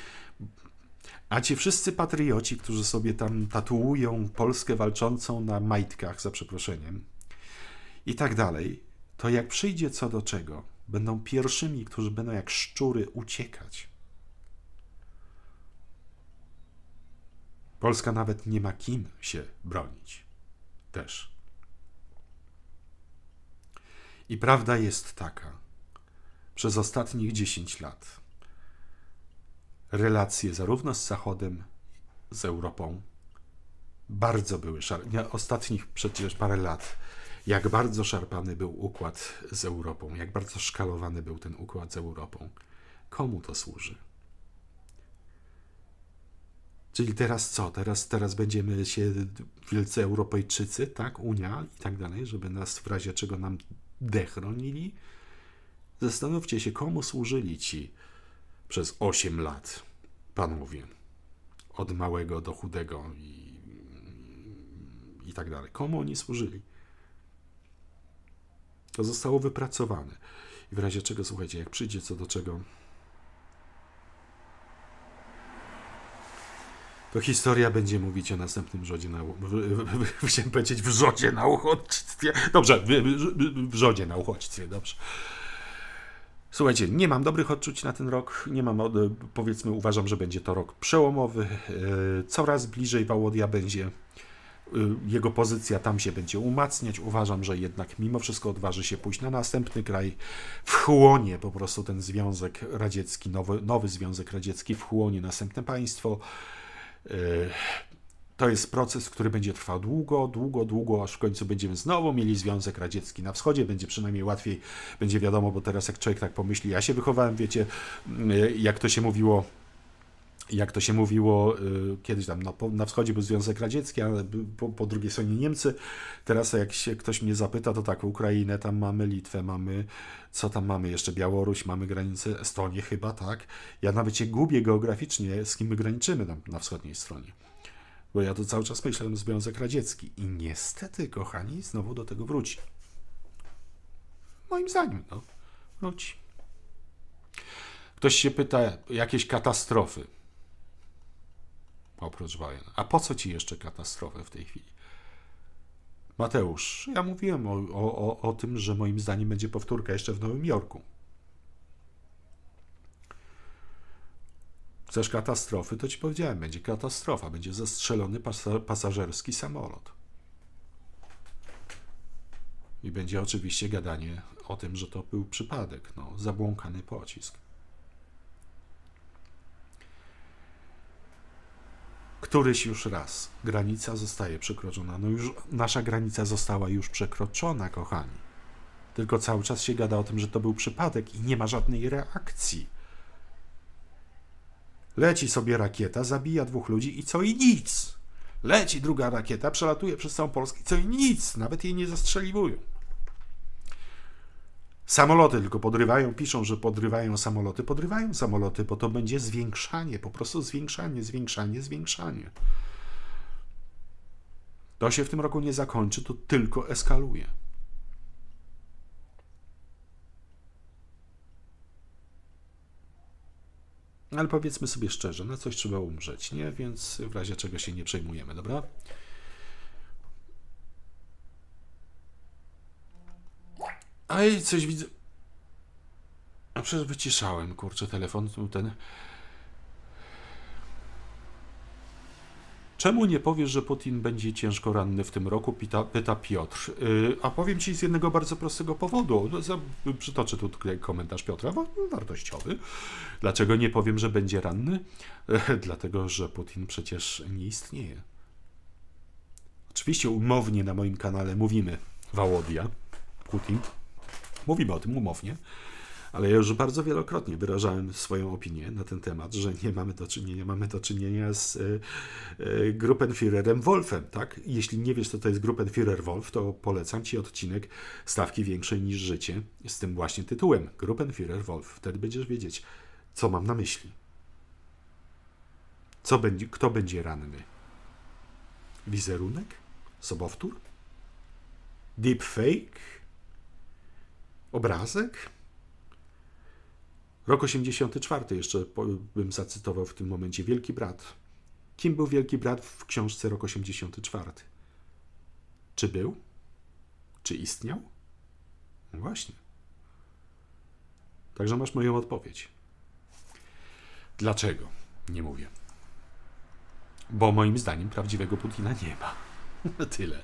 A ci wszyscy patrioci, którzy sobie tam tatuują Polskę walczącą na majtkach, za przeproszeniem, i tak dalej, to jak przyjdzie co do czego, będą pierwszymi, którzy będą jak szczury uciekać. Polska nawet nie ma kim się bronić. Też. I prawda jest taka, przez ostatnich dziesięć lat relacje zarówno z Zachodem, z Europą bardzo były szarpane. Ostatnich przecież parę lat, jak bardzo szarpany był układ z Europą, jak bardzo szkalowany był ten układ z Europą. Komu to służy? Czyli teraz co? Teraz, teraz będziemy się wielcy Europejczycy, tak? Unia i tak dalej, żeby nas w razie czego nam dechronili? Zastanówcie się, komu służyli ci przez osiem lat, panowie, od małego do chudego i, i tak dalej. Komu oni służyli? To zostało wypracowane. I w razie czego, słuchajcie, jak przyjdzie co do czego, to historia będzie mówić o następnym rzodzie na... Chciałem powiedzieć w rzodzie na uchodźstwie. Dobrze, w, w, w rzodzie na uchodźstwie, dobrze. Słuchajcie, nie mam dobrych odczuć na ten rok, nie mam, powiedzmy, uważam, że będzie to rok przełomowy, coraz bliżej Wałodia będzie, jego pozycja tam się będzie umacniać, uważam, że jednak mimo wszystko odważy się pójść na następny kraj, wchłonie po prostu ten Związek Radziecki, nowy, nowy Związek Radziecki, wchłonie następne państwo. To jest proces, który będzie trwał długo, długo, długo, aż w końcu będziemy znowu mieli Związek Radziecki na wschodzie, będzie przynajmniej łatwiej, będzie wiadomo, bo teraz jak człowiek tak pomyśli, ja się wychowałem, wiecie, jak to się mówiło, jak to się mówiło kiedyś tam, no, na wschodzie był Związek Radziecki, ale po, po drugiej stronie Niemcy, teraz jak się ktoś mnie zapyta, to tak, Ukrainę tam mamy, Litwę mamy, co tam mamy jeszcze, Białoruś, mamy granicę, Estonię chyba, tak, ja nawet się gubię geograficznie, z kim my graniczymy tam na wschodniej stronie. Bo ja to cały czas myślałem Związek Radziecki. I niestety, kochani, znowu do tego wróci. Moim zdaniem, no. Wróci. Ktoś się pyta, jakieś katastrofy. Oprócz wojen. A po co ci jeszcze katastrofy w tej chwili? Mateusz, ja mówiłem o, o, o tym, że moim zdaniem będzie powtórka jeszcze w Nowym Jorku. Chcesz katastrofy, to ci powiedziałem, będzie katastrofa, będzie zastrzelony pas- pasażerski samolot. I będzie oczywiście gadanie o tym, że to był przypadek, no, zabłąkany pocisk. Któryś już raz granica zostaje przekroczona. No już nasza granica została już przekroczona, kochani. Tylko cały czas się gada o tym, że to był przypadek i nie ma żadnej reakcji. Leci sobie rakieta, zabija dwóch ludzi i co i nic. Leci druga rakieta, przelatuje przez całą Polskę i co i nic. Nawet jej nie zastrzeliwują. Samoloty tylko podrywają, piszą, że podrywają samoloty. Podrywają samoloty, bo to będzie zwiększanie, po prostu zwiększanie, zwiększanie, zwiększanie. To się w tym roku nie zakończy, to tylko eskaluje. Ale powiedzmy sobie szczerze, na coś trzeba umrzeć, nie? Więc w razie czego się nie przejmujemy, dobra? Ej, coś widzę. A przecież wyciszałem, kurczę, telefon, ten... Czemu nie powiesz, że Putin będzie ciężko ranny w tym roku? Pyta, pyta Piotr. Yy, a powiem ci z jednego bardzo prostego powodu. No, za, przytoczę tu komentarz Piotra, wartościowy. Dlaczego nie powiem, że będzie ranny? Yy, dlatego, że Putin przecież nie istnieje. Oczywiście umownie na moim kanale mówimy Wałodia, Putin. Mówimy o tym umownie. Ale ja już bardzo wielokrotnie wyrażałem swoją opinię na ten temat, że nie mamy do czynienia, mamy do czynienia z y, y, Gruppenführerem Wolfem, tak? Jeśli nie wiesz, co to jest Gruppenführer Wolf, to polecam ci odcinek Stawki większej niż życie z tym właśnie tytułem Gruppenführer Wolf. Wtedy będziesz wiedzieć, co mam na myśli. Co będzie, kto będzie ranny? Wizerunek? Sobowtór? Deepfake? Obrazek? Rok osiemdziesiąty czwarty jeszcze bym zacytował w tym momencie. Wielki Brat. Kim był Wielki Brat w książce Rok osiemdziesiąty czwarty? Czy był? Czy istniał? No właśnie. Także masz moją odpowiedź. Dlaczego? Nie mówię. Bo moim zdaniem prawdziwego Putina nie ma. Tyle.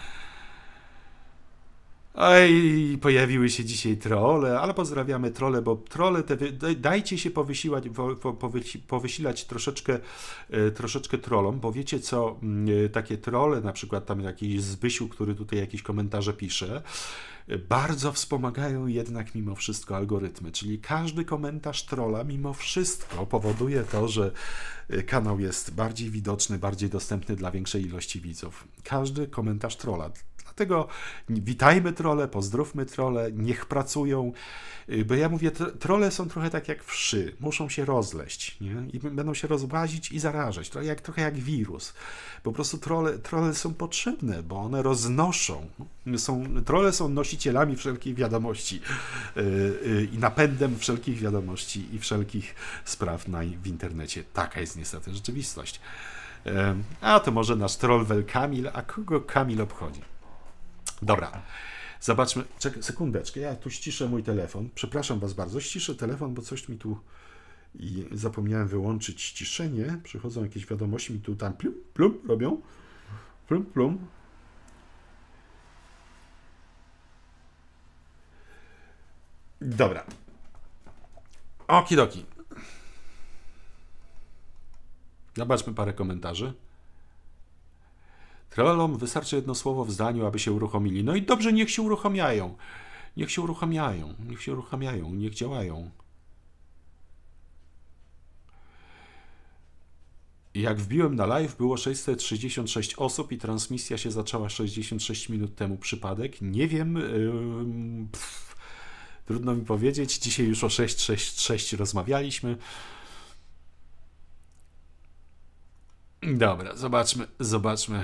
Oj, pojawiły się dzisiaj trolle, ale pozdrawiamy trolle, bo trolle te, dajcie się powysiłać, powysilać troszeczkę, troszeczkę trollom, bo wiecie co, takie trolle, na przykład tam jakiś Zbysiu, który tutaj jakieś komentarze pisze, bardzo wspomagają jednak mimo wszystko algorytmy, czyli każdy komentarz trolla mimo wszystko powoduje to, że kanał jest bardziej widoczny, bardziej dostępny dla większej ilości widzów. Każdy komentarz trolla. Dlatego witajmy trolle, pozdrówmy trolle, niech pracują, bo ja mówię, trolle są trochę tak jak wszy, muszą się rozleść, nie? I będą się rozłazić i zarażać, trochę jak, trochę jak wirus. Po prostu trolle, trolle są potrzebne, bo one roznoszą, są, trolle są nosicielami wszelkich wiadomości yy, yy, i napędem wszelkich wiadomości i wszelkich spraw na, w internecie. Taka jest niestety rzeczywistość. Yy, a to może nasz troll Kamil, a kogo Kamil obchodzi? Dobra, zobaczmy, czekaj, sekundeczkę, ja tu ściszę mój telefon, przepraszam was bardzo, ściszę telefon, bo coś mi tu i zapomniałem wyłączyć ściszenie, przychodzą jakieś wiadomości, mi tu tam plum, plum robią, plum, plum. Dobra, okidoki, zobaczmy parę komentarzy. Trollom wystarczy jedno słowo w zdaniu, aby się uruchomili. No i dobrze, niech się uruchamiają. Niech się uruchamiają. Niech się uruchamiają. Niech działają. Jak wbiłem na live, było sześćset sześćdziesiąt sześć osób i transmisja się zaczęła sześćdziesiąt sześć minut temu. Przypadek? Nie wiem. Yy, pff, trudno mi powiedzieć. Dzisiaj już o sześć sześć sześć rozmawialiśmy. Dobra, zobaczmy. Zobaczmy.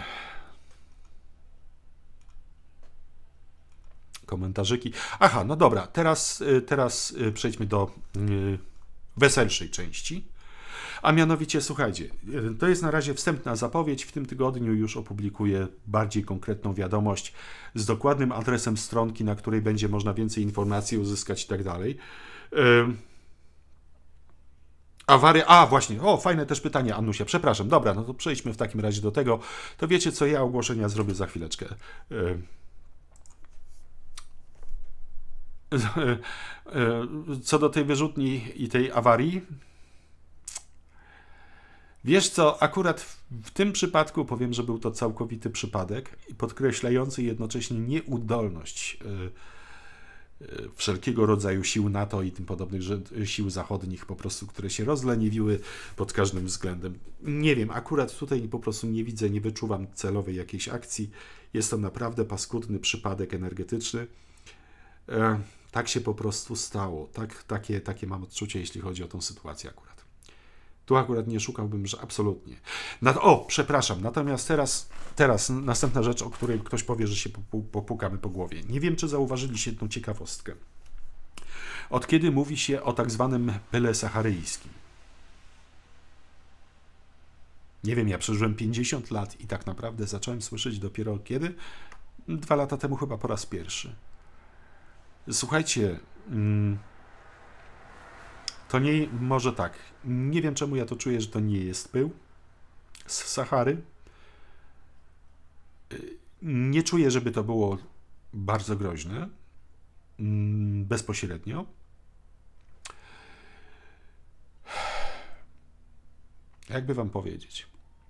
Komentarzyki. Aha, no dobra, teraz, teraz przejdźmy do yy, weselszej części. A mianowicie, słuchajcie, to jest na razie wstępna zapowiedź. W tym tygodniu już opublikuję bardziej konkretną wiadomość z dokładnym adresem stronki, na której będzie można więcej informacji uzyskać i tak dalej. Yy. Awaria, a właśnie, o, fajne też pytanie, Annusia, przepraszam, dobra, no to przejdźmy w takim razie do tego. To wiecie co, ja ogłoszenia zrobię za chwileczkę. Yy. Co do tej wyrzutni i tej awarii, wiesz co, akurat w tym przypadku powiem, że był to całkowity przypadek i podkreślający jednocześnie nieudolność wszelkiego rodzaju sił NATO i tym podobnych sił zachodnich po prostu, które się rozleniwiły pod każdym względem. Nie wiem, akurat tutaj po prostu nie widzę, nie wyczuwam celowej jakiejś akcji. Jest to naprawdę paskudny przypadek energetyczny. E, tak się po prostu stało. Tak, takie, takie mam odczucie, jeśli chodzi o tą sytuację akurat. Tu akurat nie szukałbym, że absolutnie. Na, o, przepraszam, natomiast teraz, teraz następna rzecz, o której ktoś powie, że się popukamy po głowie. Nie wiem, czy zauważyliście tą ciekawostkę. Od kiedy mówi się o tak zwanym pyle saharyjskim? Nie wiem, ja przeżyłem pięćdziesiąt lat i tak naprawdę zacząłem słyszeć dopiero kiedy? Dwa lata temu chyba po raz pierwszy. Słuchajcie, to nie, może tak, nie wiem czemu ja to czuję, że to nie jest pył z Sahary. Nie czuję, żeby to było bardzo groźne, bezpośrednio. Jakby wam powiedzieć?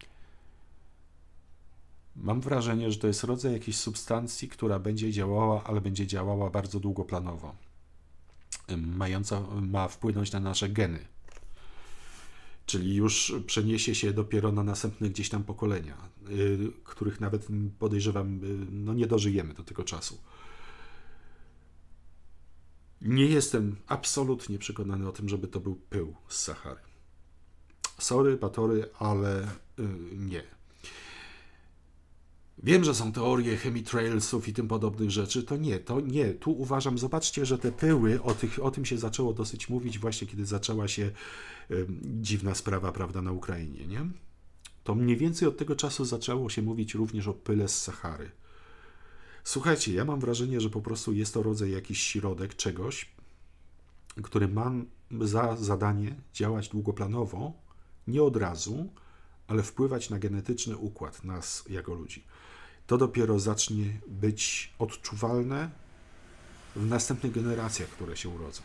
Mam wrażenie, że to jest rodzaj jakiejś substancji, która będzie działała, ale będzie działała bardzo długoplanowo. Mająca, ma wpłynąć na nasze geny. Czyli już przeniesie się dopiero na następne gdzieś tam pokolenia, yy, których nawet podejrzewam, yy, no nie dożyjemy do tego czasu. Nie jestem absolutnie przekonany o tym, żeby to był pył z Sahary. Sorry, batory, ale yy, nie. Wiem, że są teorie chemitrailsów i tym podobnych rzeczy. To nie, to nie. Tu uważam, zobaczcie, że te pyły, o, tych, o tym się zaczęło dosyć mówić właśnie, kiedy zaczęła się y, dziwna sprawa, prawda, na Ukrainie, nie? To mniej więcej od tego czasu zaczęło się mówić również o pyle z Sahary. Słuchajcie, ja mam wrażenie, że po prostu jest to rodzaj jakiś środek czegoś, który ma za zadanie działać długoplanowo, nie od razu, ale wpływać na genetyczny układ nas jako ludzi. To dopiero zacznie być odczuwalne w następnych generacjach, które się urodzą.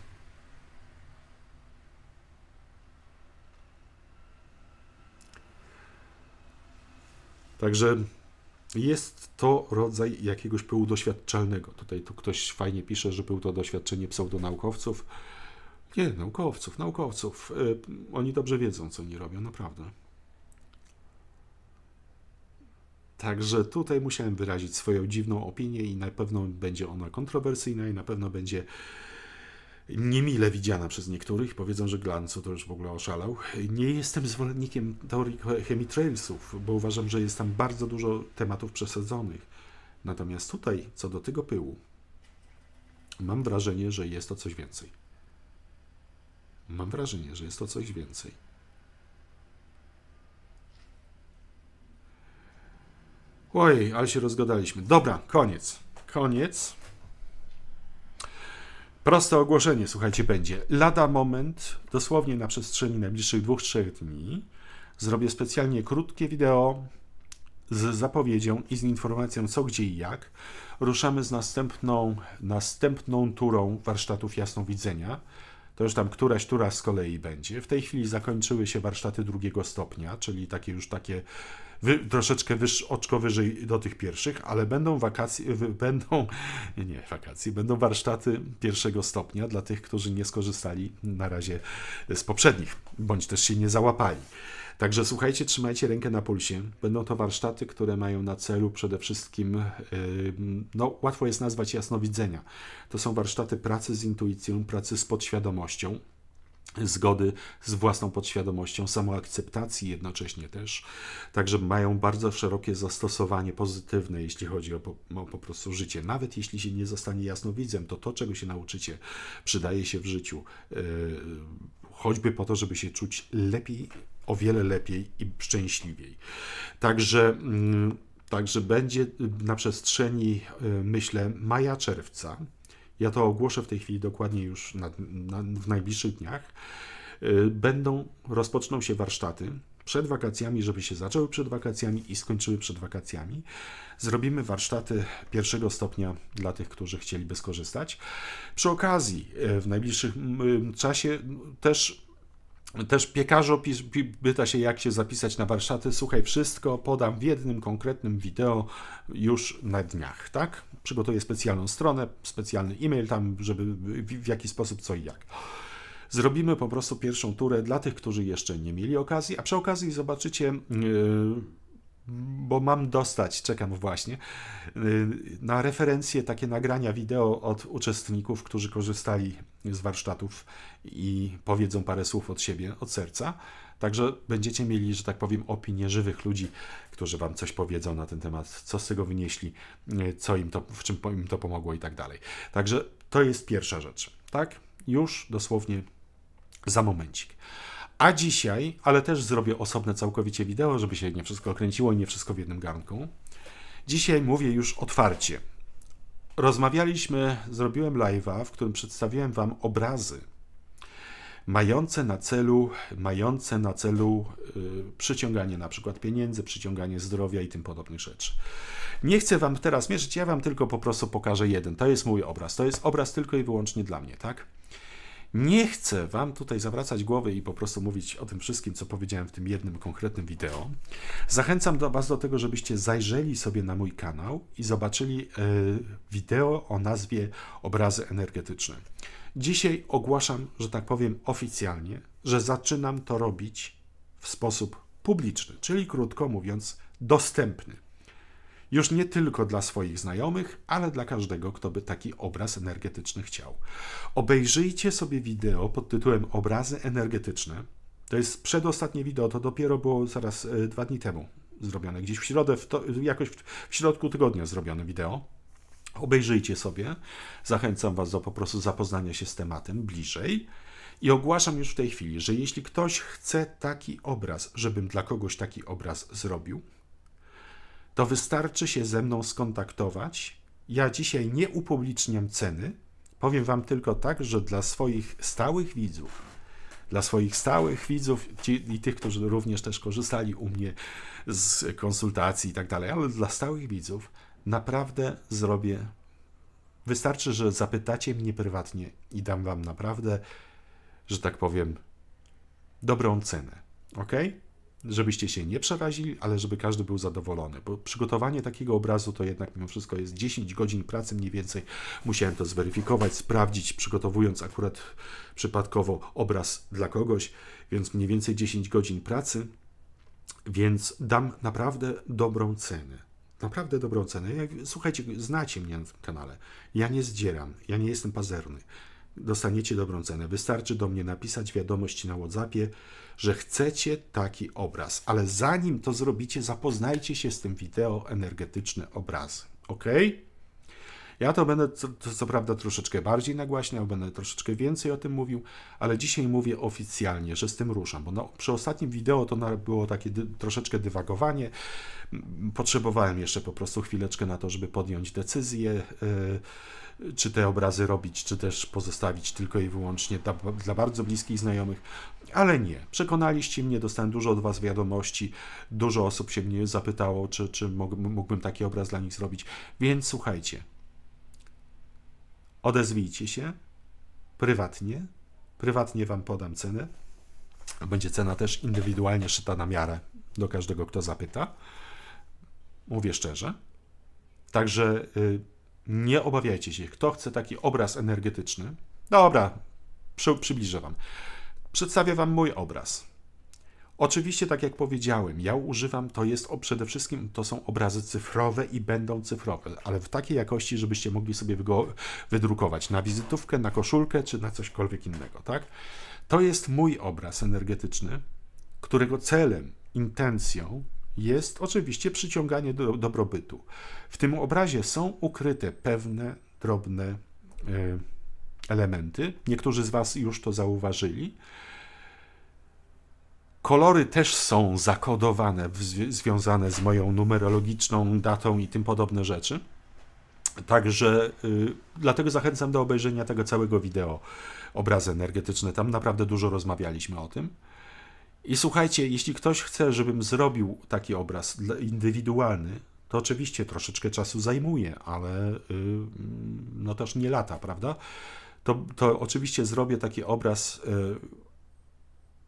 Także jest to rodzaj jakiegoś pyłu doświadczalnego. Tutaj tu ktoś fajnie pisze, że był to doświadczenie pseudonaukowców. Nie, naukowców, naukowców. Yy, oni dobrze wiedzą, co oni robią, naprawdę. Także tutaj musiałem wyrazić swoją dziwną opinię i na pewno będzie ona kontrowersyjna i na pewno będzie niemile widziana przez niektórych. Powiedzą, że Glancu to już w ogóle oszalał. Nie jestem zwolennikiem teorii chemitrailsów, bo uważam, że jest tam bardzo dużo tematów przesadzonych. Natomiast tutaj, co do tego pyłu, mam wrażenie, że jest to coś więcej. Mam wrażenie, że jest to coś więcej. Oj, ale się rozgadaliśmy. Dobra, koniec. Koniec. Proste ogłoszenie, słuchajcie, będzie. Lada moment, dosłownie na przestrzeni najbliższych dwóch, trzech dni, zrobię specjalnie krótkie wideo z zapowiedzią i z informacją co, gdzie i jak. Ruszamy z następną, następną turą warsztatów jasnowidzenia. To już tam któraś tura z kolei będzie. W tej chwili zakończyły się warsztaty drugiego stopnia, czyli takie już takie wy, troszeczkę wyż, oczko wyżej do tych pierwszych, ale będą wakacje, będą, nie wakacje, będą warsztaty pierwszego stopnia dla tych, którzy nie skorzystali na razie z poprzednich, bądź też się nie załapali. Także słuchajcie, trzymajcie rękę na pulsie. Będą to warsztaty, które mają na celu przede wszystkim, yy, no łatwo jest nazwać jasnowidzenia. To są warsztaty pracy z intuicją, pracy z podświadomością, zgody z własną podświadomością, samoakceptacji jednocześnie też. Także mają bardzo szerokie zastosowanie pozytywne, jeśli chodzi o po, o po prostu życie. Nawet jeśli się nie zostanie jasnowidzem, to to, czego się nauczycie, przydaje się w życiu. Yy, choćby po to, żeby się czuć lepiej, o wiele lepiej i szczęśliwiej. Także, także będzie na przestrzeni, myślę, maja, czerwca. Ja to ogłoszę w tej chwili dokładnie już na, na, w najbliższych dniach. Będą, rozpoczną się warsztaty przed wakacjami, żeby się zaczęły przed wakacjami i skończyły przed wakacjami. Zrobimy warsztaty pierwszego stopnia dla tych, którzy chcieliby skorzystać. Przy okazji w najbliższym czasie też Też piekarzo pyta się, jak się zapisać na warsztaty. Słuchaj, wszystko podam w jednym konkretnym wideo już na dniach, tak? przygotuję specjalną stronę, specjalny e-mail tam, żeby w, w jaki sposób, co i jak. Zrobimy po prostu pierwszą turę dla tych, którzy jeszcze nie mieli okazji, a przy okazji zobaczycie, yy, bo mam dostać, czekam właśnie, yy, na referencje takie nagrania wideo od uczestników, którzy korzystali z warsztatów i powiedzą parę słów od siebie, od serca. Także będziecie mieli, że tak powiem, opinię żywych ludzi, którzy wam coś powiedzą na ten temat, co z tego wynieśli, co im to, w czym im to pomogło i tak dalej. Także to jest pierwsza rzecz, tak? Już dosłownie za momencik. A dzisiaj, ale też zrobię osobne całkowicie wideo, żeby się nie wszystko kręciło i nie wszystko w jednym garnku. Dzisiaj mówię już otwarcie. Rozmawialiśmy, zrobiłem live'a, w którym przedstawiłem wam obrazy mające na celu, mające na celu yy, przyciąganie na przykład pieniędzy, przyciąganie zdrowia i tym podobnych rzeczy. Nie chcę wam teraz mierzyć, ja wam tylko po prostu pokażę jeden. To jest mój obraz. To jest obraz tylko i wyłącznie dla mnie, tak? Nie chcę wam tutaj zawracać głowy i po prostu mówić o tym wszystkim, co powiedziałem w tym jednym konkretnym wideo. Zachęcam do was do tego, żebyście zajrzeli sobie na mój kanał i zobaczyli yy, wideo o nazwie Obrazy energetyczne. Dzisiaj ogłaszam, że tak powiem oficjalnie, że zaczynam to robić w sposób publiczny, czyli krótko mówiąc dostępny. Już nie tylko dla swoich znajomych, ale dla każdego, kto by taki obraz energetyczny chciał. Obejrzyjcie sobie wideo pod tytułem Obrazy energetyczne. To jest przedostatnie wideo, to dopiero było zaraz e, dwa dni temu zrobione, gdzieś w środę, w to, jakoś w, w środku tygodnia zrobione wideo. Obejrzyjcie sobie, zachęcam was do po prostu zapoznania się z tematem bliżej i ogłaszam już w tej chwili, że jeśli ktoś chce taki obraz, żebym dla kogoś taki obraz zrobił, to wystarczy się ze mną skontaktować. Ja dzisiaj nie upubliczniam ceny, powiem wam tylko tak, że dla swoich stałych widzów, dla swoich stałych widzów ci, i tych, którzy również też korzystali u mnie z konsultacji i tak dalej, ale dla stałych widzów naprawdę zrobię, wystarczy, że zapytacie mnie prywatnie i dam wam naprawdę, że tak powiem, dobrą cenę, ok? Żebyście się nie przerazili, ale żeby każdy był zadowolony, bo przygotowanie takiego obrazu to jednak mimo wszystko jest dziesięć godzin pracy mniej więcej. Musiałem to zweryfikować, sprawdzić, przygotowując akurat przypadkowo obraz dla kogoś, więc mniej więcej dziesięć godzin pracy, więc dam naprawdę dobrą cenę. Naprawdę dobrą cenę. Jak, słuchajcie, znacie mnie na tym kanale. Ja nie zdzieram, ja nie jestem pazerny. Dostaniecie dobrą cenę. Wystarczy do mnie napisać wiadomość na WhatsAppie, że chcecie taki obraz. Ale zanim to zrobicie, zapoznajcie się z tym wideo energetyczne obrazy. Ok? Ja to będę co, to, co prawda troszeczkę bardziej nagłaśniał, będę troszeczkę więcej o tym mówił, ale dzisiaj mówię oficjalnie, że z tym ruszam, bo no, przy ostatnim wideo to było takie dy, troszeczkę dywagowanie. Potrzebowałem jeszcze po prostu chwileczkę na to, żeby podjąć decyzję, yy, czy te obrazy robić, czy też pozostawić tylko i wyłącznie dla, dla bardzo bliskich znajomych, ale nie. Przekonaliście mnie, dostałem dużo od was wiadomości, dużo osób się mnie zapytało, czy, czy mógłbym taki obraz dla nich zrobić, więc słuchajcie, odezwijcie się prywatnie, prywatnie wam podam cenę, będzie cena też indywidualnie szyta na miarę do każdego, kto zapyta, mówię szczerze, także yy, nie obawiajcie się, kto chce taki obraz energetyczny, dobra, przy, przybliżę wam, przedstawię wam mój obraz. Oczywiście, tak jak powiedziałem, ja używam, to jest o, przede wszystkim, to są obrazy cyfrowe i będą cyfrowe, ale w takiej jakości, żebyście mogli sobie go wydrukować na wizytówkę, na koszulkę, czy na cośkolwiek innego, tak? To jest mój obraz energetyczny, którego celem, intencją jest oczywiście przyciąganie do dobrobytu. W tym obrazie są ukryte pewne, drobne y, elementy. Niektórzy z was już to zauważyli. Kolory też są zakodowane, zwi- związane z moją numerologiczną datą i tym podobne rzeczy. Także y, dlatego zachęcam do obejrzenia tego całego wideo, obrazy energetyczne. Tam naprawdę dużo rozmawialiśmy o tym. I słuchajcie, jeśli ktoś chce, żebym zrobił taki obraz indywidualny, to oczywiście troszeczkę czasu zajmuje, ale y, no też nie lata, prawda? To, to oczywiście zrobię taki obraz y,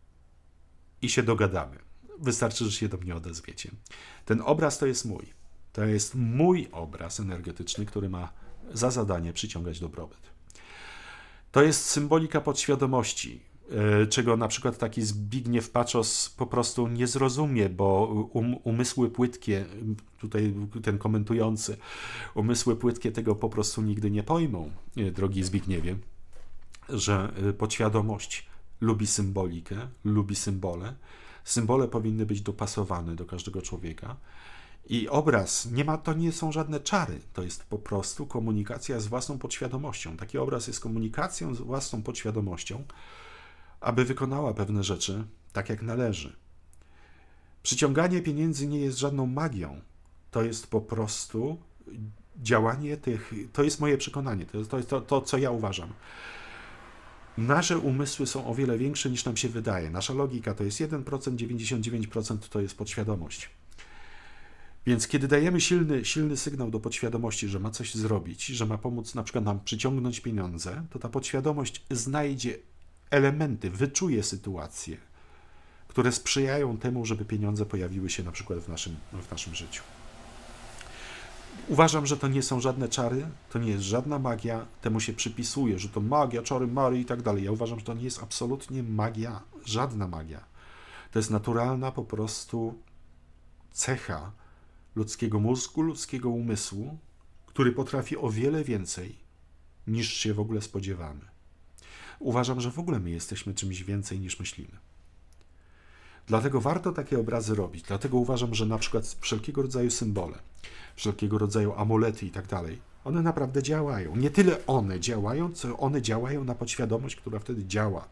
i się dogadamy. Wystarczy, że się do mnie odezwiecie. Ten obraz to jest mój. To jest mój obraz energetyczny, który ma za zadanie przyciągać dobrobyt. To jest symbolika podświadomości, czego na przykład taki Zbigniew Paczos po prostu nie zrozumie, bo um, umysły płytkie, tutaj ten komentujący, umysły płytkie tego po prostu nigdy nie pojmą, drogi Zbigniewie, że podświadomość lubi symbolikę, lubi symbole. Symbole powinny być dopasowane do każdego człowieka. I obraz, nie ma, to nie są żadne czary, to jest po prostu komunikacja z własną podświadomością. Taki obraz jest komunikacją z własną podświadomością, aby wykonała pewne rzeczy tak, jak należy. Przyciąganie pieniędzy nie jest żadną magią. To jest po prostu działanie tych, to jest moje przekonanie, to jest to, jest to, to co ja uważam. Nasze umysły są o wiele większe, niż nam się wydaje. Nasza logika to jest jeden procent, dziewięćdziesiąt dziewięć procent to jest podświadomość. Więc kiedy dajemy silny, silny sygnał do podświadomości, że ma coś zrobić, że ma pomóc na przykład nam przyciągnąć pieniądze, to ta podświadomość znajdzie elementy, wyczuje sytuacje, które sprzyjają temu, żeby pieniądze pojawiły się na przykład w naszym, w naszym życiu. Uważam, że to nie są żadne czary, to nie jest żadna magia, temu się przypisuje, że to magia, czary, mary i tak dalej. Ja uważam, że to nie jest absolutnie magia, żadna magia. To jest naturalna po prostu cecha ludzkiego mózgu, ludzkiego umysłu, który potrafi o wiele więcej, niż się w ogóle spodziewamy. Uważam, że w ogóle my jesteśmy czymś więcej, niż myślimy. Dlatego warto takie obrazy robić. Dlatego uważam, że na przykład wszelkiego rodzaju symbole, wszelkiego rodzaju amulety i tak dalej, one naprawdę działają. Nie tyle one działają, co one działają na podświadomość, która wtedy działa.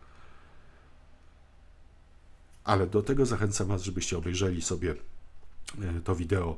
Ale do tego zachęcam Was, żebyście obejrzeli sobie to wideo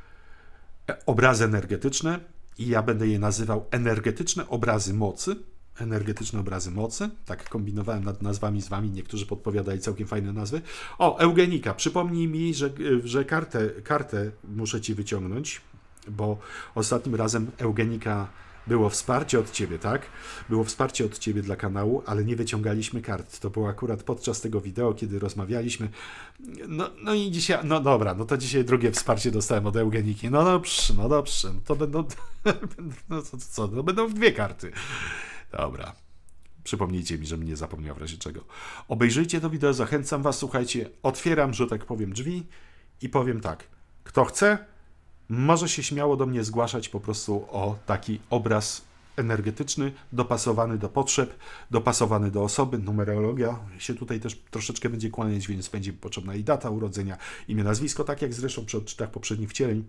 obrazy energetyczne i ja będę je nazywał energetyczne obrazy mocy. Energetyczne obrazy mocy. Tak kombinowałem nad nazwami z Wami. Niektórzy podpowiadali całkiem fajne nazwy. O, Eugenika. Przypomnij mi, że, że kartę, kartę muszę Ci wyciągnąć, bo ostatnim razem Eugenika było wsparcie od Ciebie, tak? Było wsparcie od Ciebie dla kanału, ale nie wyciągaliśmy kart. To było akurat podczas tego wideo, kiedy rozmawialiśmy. No, no i dzisiaj, no dobra, no to dzisiaj drugie wsparcie dostałem od Eugeniki. No dobrze, no dobrze, to będą, no co, co, no będą dwie karty. Dobra. Przypomnijcie mi, żebym nie zapomniał w razie czego. Obejrzyjcie to wideo, zachęcam Was, słuchajcie, otwieram, że tak powiem, drzwi i powiem tak. Kto chce, może się śmiało do mnie zgłaszać po prostu o taki obraz energetyczny, dopasowany do potrzeb, dopasowany do osoby, numerologia się tutaj też troszeczkę będzie kłaniać, więc będzie potrzebna i data urodzenia, imię, nazwisko, tak jak zresztą przy odczytach poprzednich wcieleń.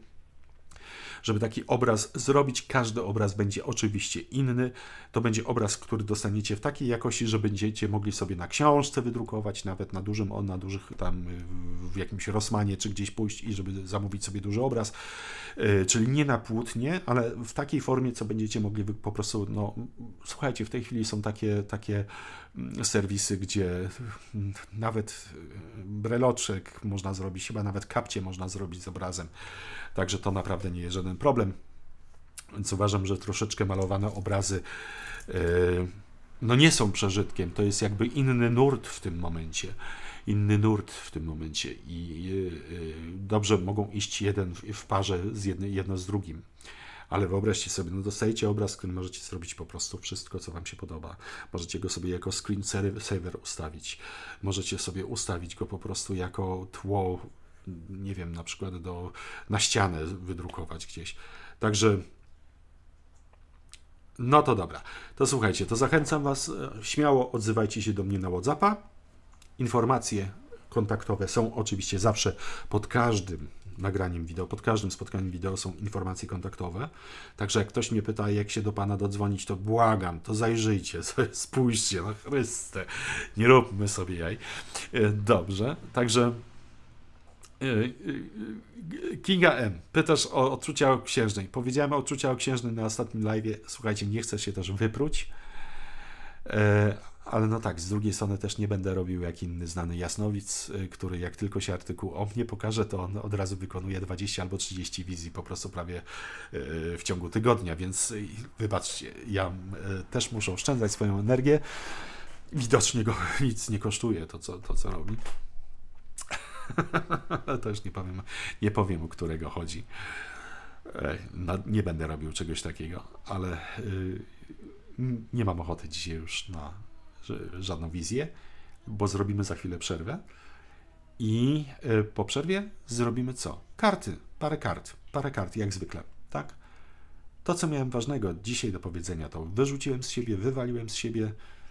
Żeby taki obraz zrobić, każdy obraz będzie oczywiście inny. To będzie obraz, który dostaniecie w takiej jakości, że będziecie mogli sobie na książce wydrukować, nawet na dużym, na dużych tam w jakimś Rossmanie czy gdzieś pójść i żeby zamówić sobie duży obraz. Czyli nie na płótnie, ale w takiej formie, co będziecie mogli po prostu, no słuchajcie, w tej chwili są takie, takie serwisy, gdzie nawet breloczek można zrobić, chyba nawet kapcie można zrobić z obrazem. Także to naprawdę nie jest żaden problem. Więc uważam, że troszeczkę malowane obrazy yy, no nie są przeżytkiem. To jest jakby inny nurt w tym momencie. Inny nurt w tym momencie. I yy, dobrze mogą iść jeden w, w parze z jedne, jedno z drugim. Ale wyobraźcie sobie, no dostajecie obraz, który możecie zrobić po prostu wszystko, co Wam się podoba. Możecie go sobie jako screensaver ustawić. Możecie sobie ustawić go po prostu jako tło, nie wiem, na przykład do, na ścianę wydrukować gdzieś. Także no to dobra. To słuchajcie, to zachęcam Was, śmiało odzywajcie się do mnie na WhatsAppa. Informacje kontaktowe są oczywiście zawsze pod każdym nagraniem wideo, pod każdym spotkaniem wideo są informacje kontaktowe. Także jak ktoś mnie pyta, jak się do Pana dodzwonić, to błagam, to zajrzyjcie, spójrzcie, no Chryste, nie róbmy sobie jaj. Dobrze, także Kinga M. Pytasz o odczucia oksiężnej. Powiedziałem o odczucia oksiężnej na ostatnim live'ie. Słuchajcie, nie chcę się też wypróć, ale no tak, z drugiej strony też nie będę robił jak inny znany jasnowic, który jak tylko się artykuł o mnie pokaże, to on od razu wykonuje dwadzieścia albo trzydzieści wizji po prostu prawie w ciągu tygodnia, więc wybaczcie, ja też muszę oszczędzać swoją energię. Widocznie go nic nie kosztuje to, co, to, co robi. To już nie powiem, nie powiem, o którego chodzi. E, na, nie będę robił czegoś takiego, ale y, nie mam ochoty dzisiaj już na żadną wizję, bo zrobimy za chwilę przerwę i y, po przerwie zrobimy co? Karty, parę kart, parę kart jak zwykle, tak? To, co miałem ważnego dzisiaj do powiedzenia, to wyrzuciłem z siebie, wywaliłem z siebie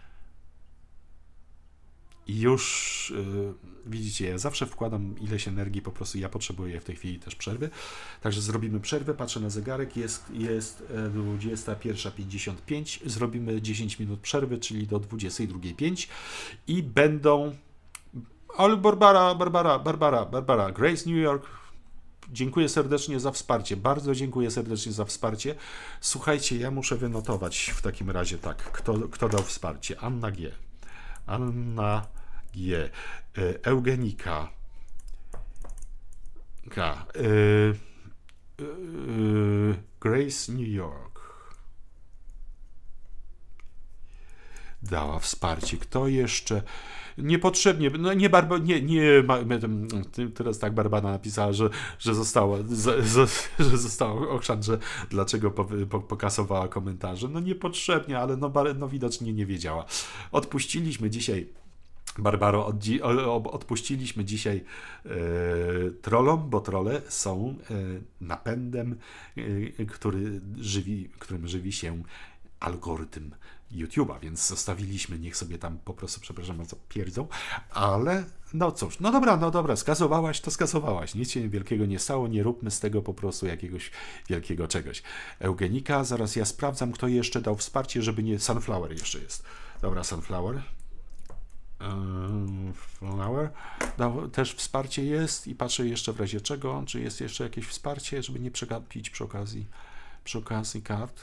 i już yy, widzicie, ja zawsze wkładam ileś energii, po prostu ja potrzebuję w tej chwili też przerwy. Także zrobimy przerwę, patrzę na zegarek, jest, jest dwudziesta pierwsza pięćdziesiąt pięć, zrobimy dziesięć minut przerwy, czyli do dwudziestej drugiej pięć i będą... Ale Barbara, Barbara, Barbara, Barbara, Grace New York, dziękuję serdecznie za wsparcie, bardzo dziękuję serdecznie za wsparcie. Słuchajcie, ja muszę wynotować w takim razie tak, kto, kto dał wsparcie. Anna G. Anna G. Eugenika. K. Y, y, Grace New York. Dała wsparcie. Kto jeszcze? Niepotrzebnie, no nie Barba, nie, nie, teraz tak Barbara napisała, że, że została, z, z, że została ochrzan, że dlaczego po, po, pokasowała komentarze. No niepotrzebnie, ale no, no widocznie nie wiedziała. Odpuściliśmy dzisiaj, Barbaro, od, odpuściliśmy dzisiaj e, trollom, bo trolle są e, napędem, e, który żywi, którym żywi się algorytm YouTube'a, więc zostawiliśmy, niech sobie tam po prostu, przepraszam bardzo, pierdzą, ale no cóż, no dobra, no dobra, skasowałaś, to skasowałaś, nic się wielkiego nie stało, nie róbmy z tego po prostu jakiegoś wielkiego czegoś. Eugenika, zaraz ja sprawdzam, kto jeszcze dał wsparcie, żeby nie... Sunflower jeszcze jest. Dobra, Sunflower. Flower. Dał, też wsparcie jest i patrzę jeszcze w razie czego, czy jest jeszcze jakieś wsparcie, żeby nie przegapić przy okazji, przy okazji kart.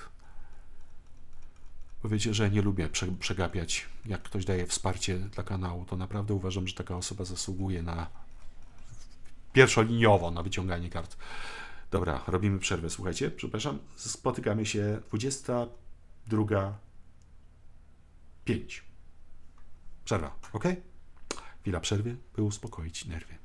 Bo wiecie, że nie lubię przegapiać. Jak ktoś daje wsparcie dla kanału, to naprawdę uważam, że taka osoba zasługuje na pierwszoliniowo na wyciąganie kart. Dobra, robimy przerwę. Słuchajcie, przepraszam, spotykamy się dwudziesta druga pięć. Przerwa, ok? Chwila przerwy, by uspokoić nerwy.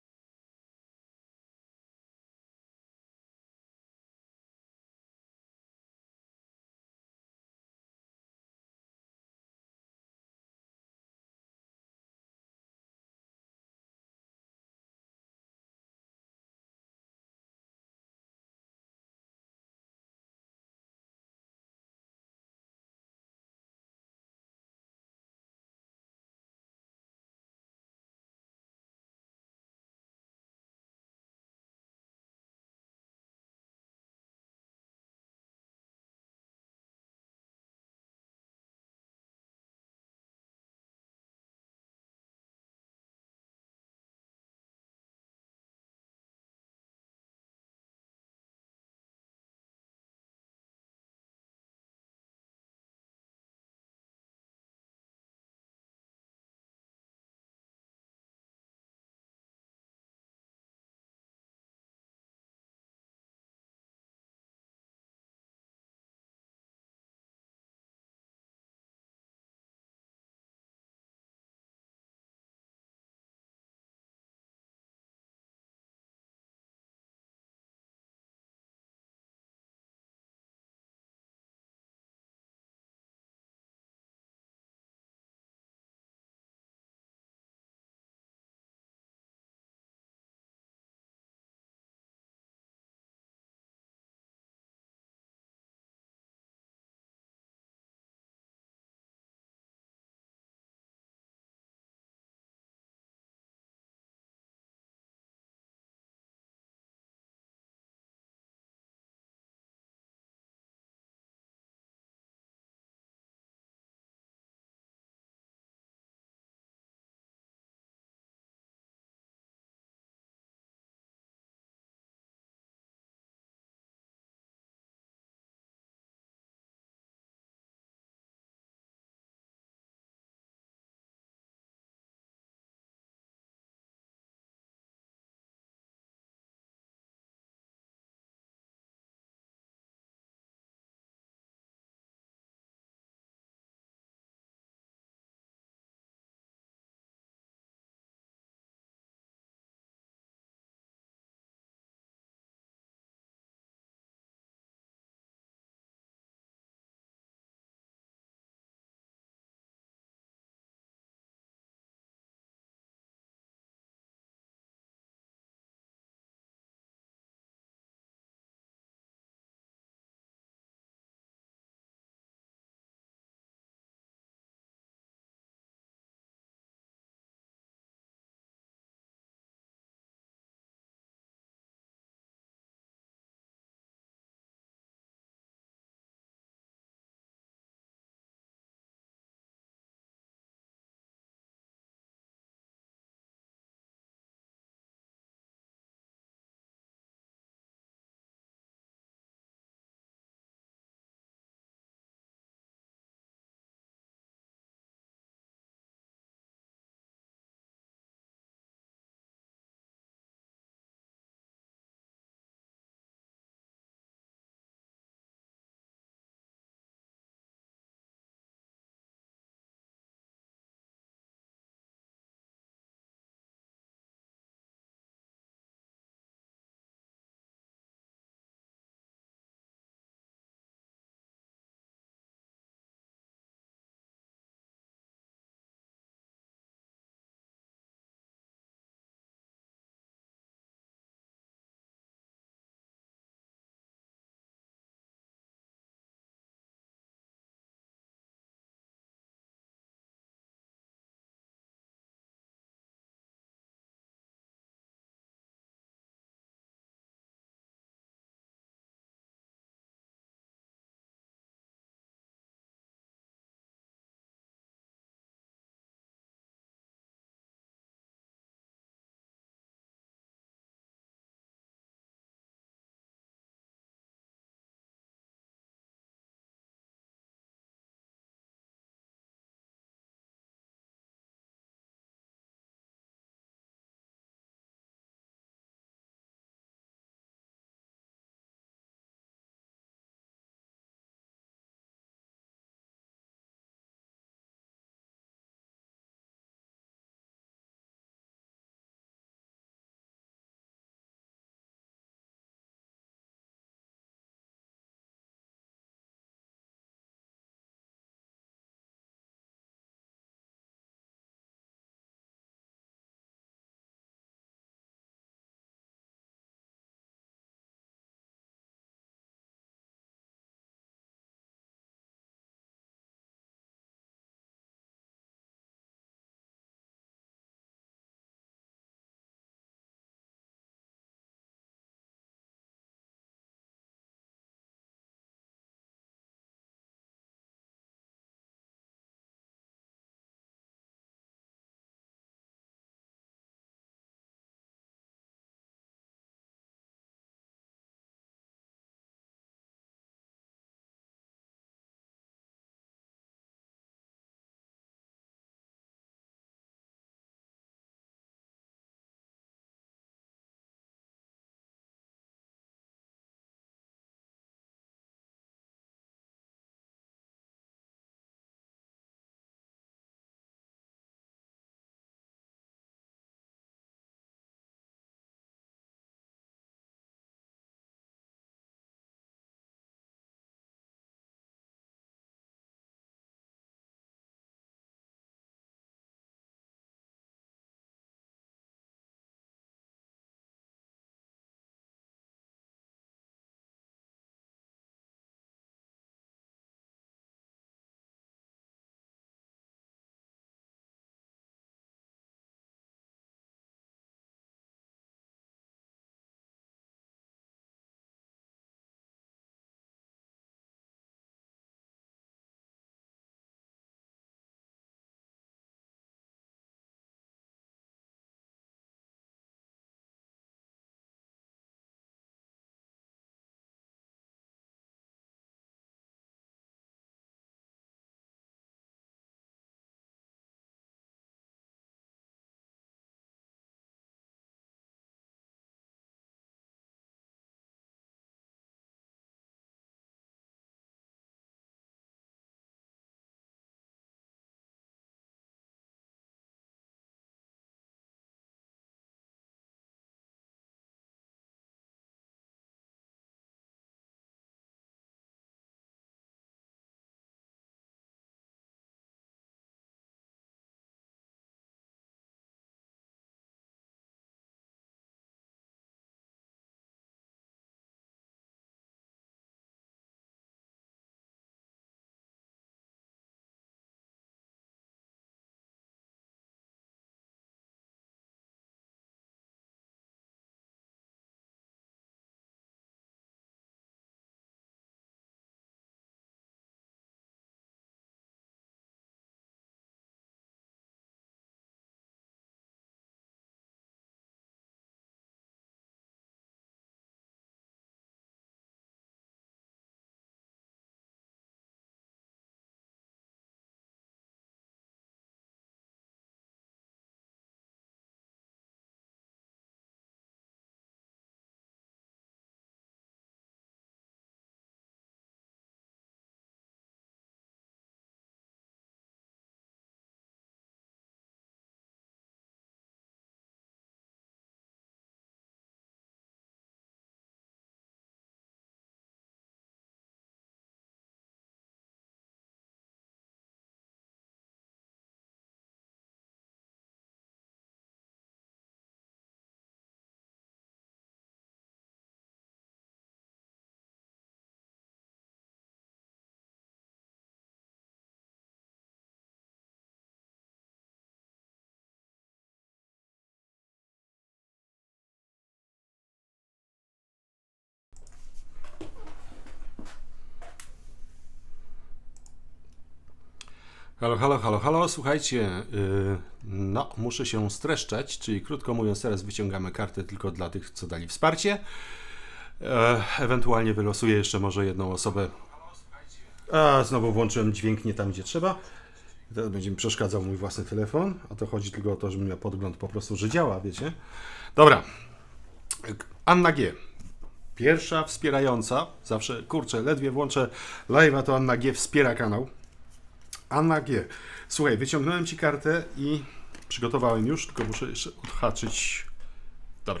Halo, halo, halo, halo, słuchajcie, yy, no muszę się streszczać, czyli krótko mówiąc teraz wyciągamy kartę tylko dla tych, co dali wsparcie. E, ewentualnie wylosuję jeszcze może jedną osobę. A, znowu włączyłem dźwięk nie tam, gdzie trzeba. Teraz będzie mi przeszkadzał mój własny telefon, a to chodzi tylko o to, żebym miał podgląd po prostu, że działa, wiecie. Dobra, Anna G. Pierwsza wspierająca, zawsze, kurczę, ledwie włączę live'a, to Anna G wspiera kanał. Anna G. Słuchaj, wyciągnąłem Ci kartę i przygotowałem już, tylko muszę jeszcze odhaczyć. Dobra.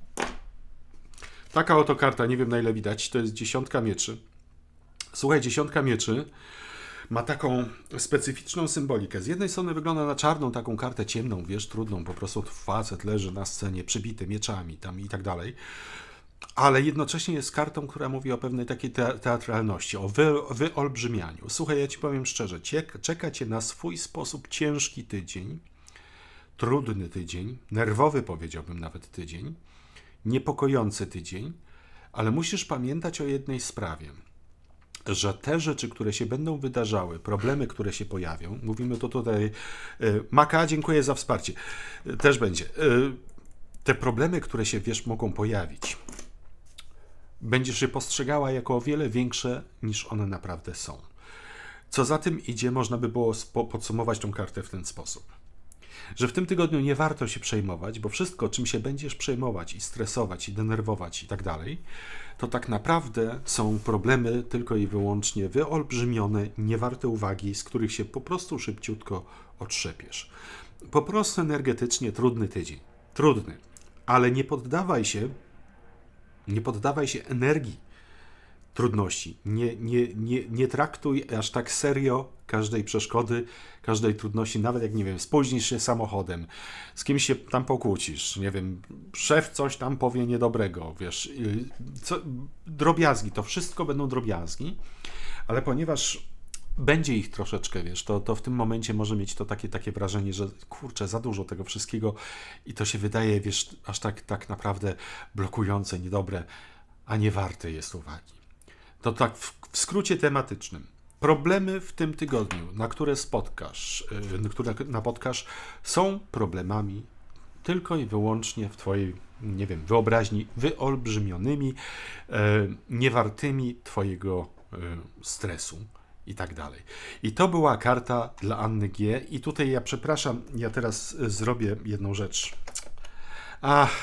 Taka oto karta, nie wiem na ile widać, to jest dziesiątka mieczy. Słuchaj, dziesiątka mieczy ma taką specyficzną symbolikę. Z jednej strony wygląda na czarną taką kartę ciemną, wiesz, trudną, po prostu facet leży na scenie, przybity mieczami tam i tak dalej. Ale jednocześnie jest kartą, która mówi o pewnej takiej teatralności, o wy, wyolbrzymianiu. Słuchaj, ja Ci powiem szczerze, czeka Cię na swój sposób ciężki tydzień, trudny tydzień, nerwowy powiedziałbym nawet tydzień, niepokojący tydzień, ale musisz pamiętać o jednej sprawie, że te rzeczy, które się będą wydarzały, problemy, które się pojawią, mówimy to tutaj, Maka, dziękuję za wsparcie, też będzie, te problemy, które się, wiesz, mogą pojawić, będziesz je postrzegała jako o wiele większe, niż one naprawdę są. Co za tym idzie, można by było podsumować tą kartę w ten sposób. Że w tym tygodniu nie warto się przejmować, bo wszystko, czym się będziesz przejmować i stresować, i denerwować i tak dalej, to tak naprawdę są problemy tylko i wyłącznie wyolbrzymione, niewarte uwagi, z których się po prostu szybciutko otrzepiesz. Po prostu energetycznie trudny tydzień. Trudny. Ale nie poddawaj się Nie poddawaj się energii trudności. Nie, nie, nie, nie traktuj aż tak serio każdej przeszkody, każdej trudności, nawet jak, nie wiem, spóźnisz się samochodem, z kimś się tam pokłócisz, nie wiem, szef coś tam powie niedobrego, wiesz, co, drobiazgi, to wszystko będą drobiazgi, ale ponieważ będzie ich troszeczkę, wiesz, to, to w tym momencie może mieć to takie, takie wrażenie, że kurczę, za dużo tego wszystkiego i to się wydaje, wiesz, aż tak, tak naprawdę blokujące, niedobre, a nie warte jest uwagi. To tak w, w skrócie tematycznym. Problemy w tym tygodniu, na które spotkasz, yy, które napotkasz, są problemami tylko i wyłącznie w Twojej, nie wiem, wyobraźni wyolbrzymionymi, yy, niewartymi Twojego yy, stresu. I tak dalej. I to była karta dla Anny G. I tutaj ja przepraszam, ja teraz zrobię jedną rzecz. Ach,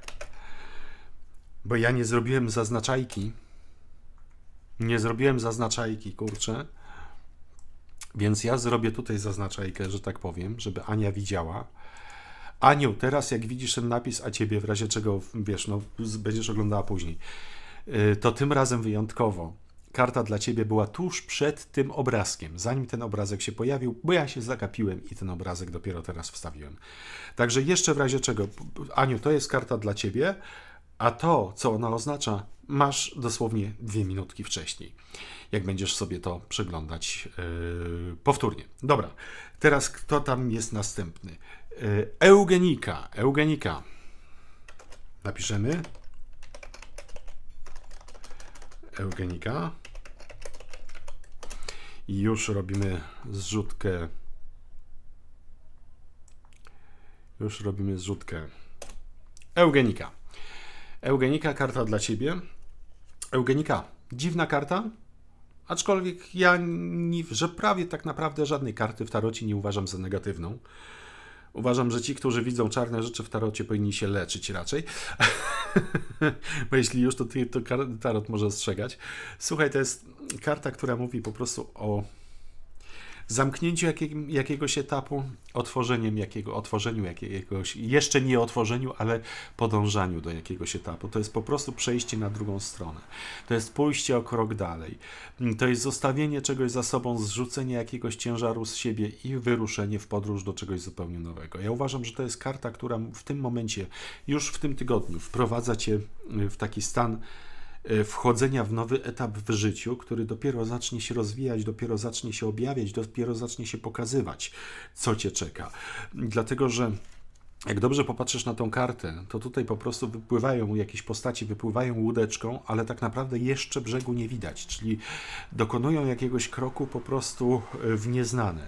bo ja nie zrobiłem zaznaczajki. Nie zrobiłem zaznaczajki, kurczę. Więc ja zrobię tutaj zaznaczajkę, że tak powiem, żeby Ania widziała. Aniu, teraz jak widzisz ten napis, a Ciebie w razie czego, wiesz, no będziesz oglądała później, to tym razem wyjątkowo. Karta dla Ciebie była tuż przed tym obrazkiem, zanim ten obrazek się pojawił, bo ja się zagapiłem i ten obrazek dopiero teraz wstawiłem. Także jeszcze w razie czego, Aniu, to jest karta dla Ciebie, a to, co ona oznacza, masz dosłownie dwie minutki wcześniej, jak będziesz sobie to przeglądać yy, powtórnie. Dobra, teraz kto tam jest następny? Yy, Eugenika, Eugenika. Napiszemy. Eugenika. I już robimy zrzutkę. Już robimy zrzutkę. Eugenika. Eugenika, karta dla Ciebie. Eugenika, dziwna karta, aczkolwiek ja, nie, że prawie tak naprawdę żadnej karty w tarocie nie uważam za negatywną. Uważam, że ci, którzy widzą czarne rzeczy w tarocie, powinni się leczyć raczej. Bo jeśli już, to, to tarot może ostrzegać. Słuchaj, to jest karta, która mówi po prostu o zamknięciu jakiego, jakiegoś etapu, otworzeniem jakiego, otworzeniu jakiegoś, jeszcze nie otworzeniu, ale podążaniu do jakiegoś etapu. To jest po prostu przejście na drugą stronę. To jest pójście o krok dalej. To jest zostawienie czegoś za sobą, zrzucenie jakiegoś ciężaru z siebie i wyruszenie w podróż do czegoś zupełnie nowego. Ja uważam, że to jest karta, która w tym momencie, już w tym tygodniu wprowadza Cię w taki stan wchodzenia w nowy etap w życiu, który dopiero zacznie się rozwijać, dopiero zacznie się objawiać, dopiero zacznie się pokazywać, co Cię czeka. Dlatego, że jak dobrze popatrzysz na tą kartę, to tutaj po prostu wypływają jakieś postaci, wypływają łódeczką, ale tak naprawdę jeszcze brzegu nie widać, czyli dokonują jakiegoś kroku po prostu w nieznane.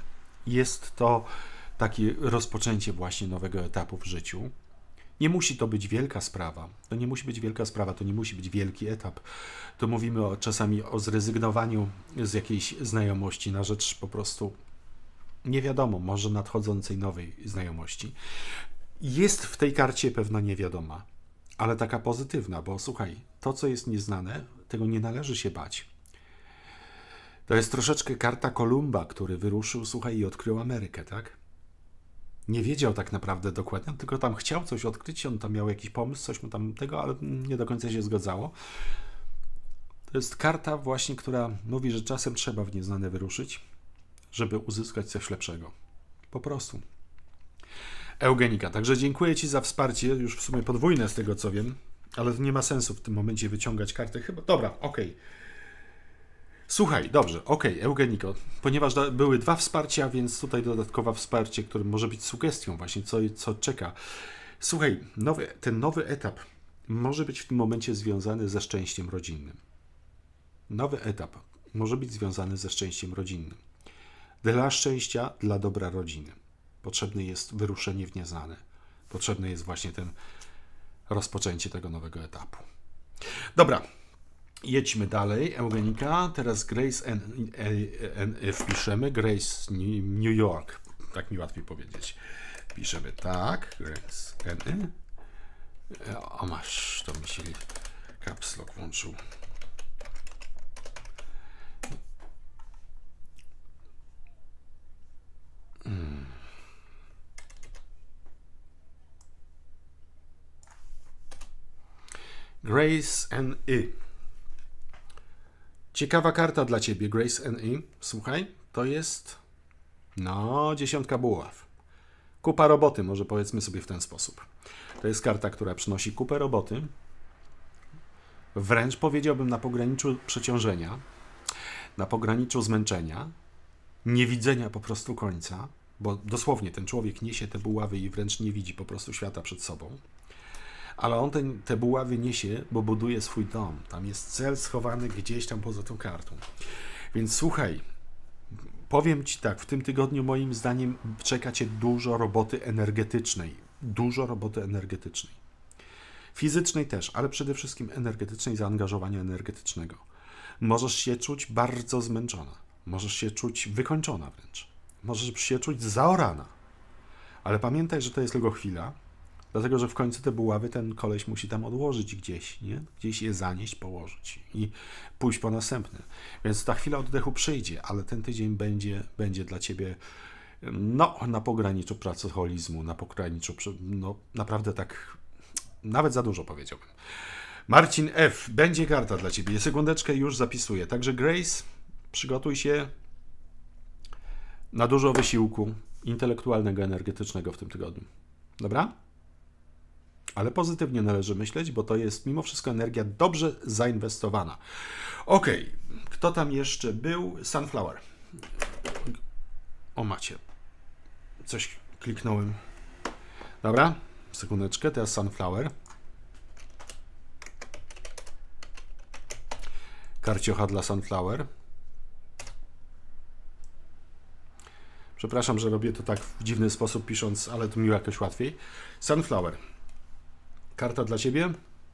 Jest to takie rozpoczęcie właśnie nowego etapu w życiu. Nie musi to być wielka sprawa. To nie musi być wielka sprawa, to nie musi być wielki etap. To mówimy o, czasami o zrezygnowaniu z jakiejś znajomości na rzecz po prostu nie wiadomo, może nadchodzącej nowej znajomości. Jest w tej karcie pewna niewiadoma, ale taka pozytywna, bo słuchaj, to co jest nieznane, tego nie należy się bać. To jest troszeczkę karta Kolumba, który wyruszył, słuchaj, i odkrył Amerykę, tak? Nie wiedział tak naprawdę dokładnie, tylko tam chciał coś odkryć, on tam miał jakiś pomysł, coś mu tam tego, ale nie do końca się zgadzało. To jest karta właśnie, która mówi, że czasem trzeba w nieznane wyruszyć, żeby uzyskać coś lepszego. Po prostu. Eugenika. Także dziękuję Ci za wsparcie, już w sumie podwójne z tego co wiem, ale to nie ma sensu w tym momencie wyciągać karty. Chyba. Dobra, okej. Okay. Słuchaj, dobrze, okej, okay, Eugeniko, ponieważ da, były dwa wsparcia, więc tutaj dodatkowe wsparcie, które może być sugestią właśnie, co, co czeka. Słuchaj, nowy, ten nowy etap może być w tym momencie związany ze szczęściem rodzinnym. Nowy etap może być związany ze szczęściem rodzinnym. Dla szczęścia, dla dobra rodziny. Potrzebne jest wyruszenie w nieznane. Potrzebne jest właśnie ten rozpoczęcie tego nowego etapu. Dobra. Jedźmy dalej, Eugenika. Teraz Grace N, N, N wpiszemy. Grace New York. Tak mi łatwiej powiedzieć. Piszemy tak. Grace N. O, masz, to mi się caps lock włączył. Hmm. Grace N. Ciekawa karta dla Ciebie, Grace N. Słuchaj, to jest no, dziesiątka buław. Kupa roboty, może powiedzmy sobie w ten sposób. To jest karta, która przynosi kupę roboty. Wręcz powiedziałbym na pograniczu przeciążenia, na pograniczu zmęczenia, niewidzenia po prostu końca, bo dosłownie ten człowiek niesie te buławy i wręcz nie widzi po prostu świata przed sobą. Ale on ten, te buławy niesie, bo buduje swój dom. Tam jest cel schowany gdzieś tam poza tą kartą. Więc słuchaj, powiem Ci tak, w tym tygodniu moim zdaniem czeka Cię dużo roboty energetycznej. Dużo roboty energetycznej. Fizycznej też, ale przede wszystkim energetycznej, zaangażowania energetycznego. Możesz się czuć bardzo zmęczona. Możesz się czuć wykończona wręcz. Możesz się czuć zaorana. Ale pamiętaj, że to jest tylko chwila. Dlatego, że w końcu te buławy ten koleś musi tam odłożyć gdzieś, nie? Gdzieś je zanieść, położyć i pójść po następne. Więc ta chwila oddechu przyjdzie, ale ten tydzień będzie, będzie dla Ciebie no, na pograniczu pracoholizmu, na pograniczu, no naprawdę tak, nawet za dużo powiedziałbym. Marcin F. Będzie karta dla Ciebie. Sekundeczkę już zapisuję. Także Grace, przygotuj się na dużo wysiłku intelektualnego, energetycznego w tym tygodniu. Dobra? Ale pozytywnie należy myśleć, bo to jest mimo wszystko energia dobrze zainwestowana. Ok, kto tam jeszcze był? Sunflower. O, macie. Coś kliknąłem. Dobra, sekundeczkę, teraz Sunflower. Karciocha dla Sunflower. Przepraszam, że robię to tak w dziwny sposób pisząc, ale to mi jakoś łatwiej. Sunflower. Karta dla Ciebie.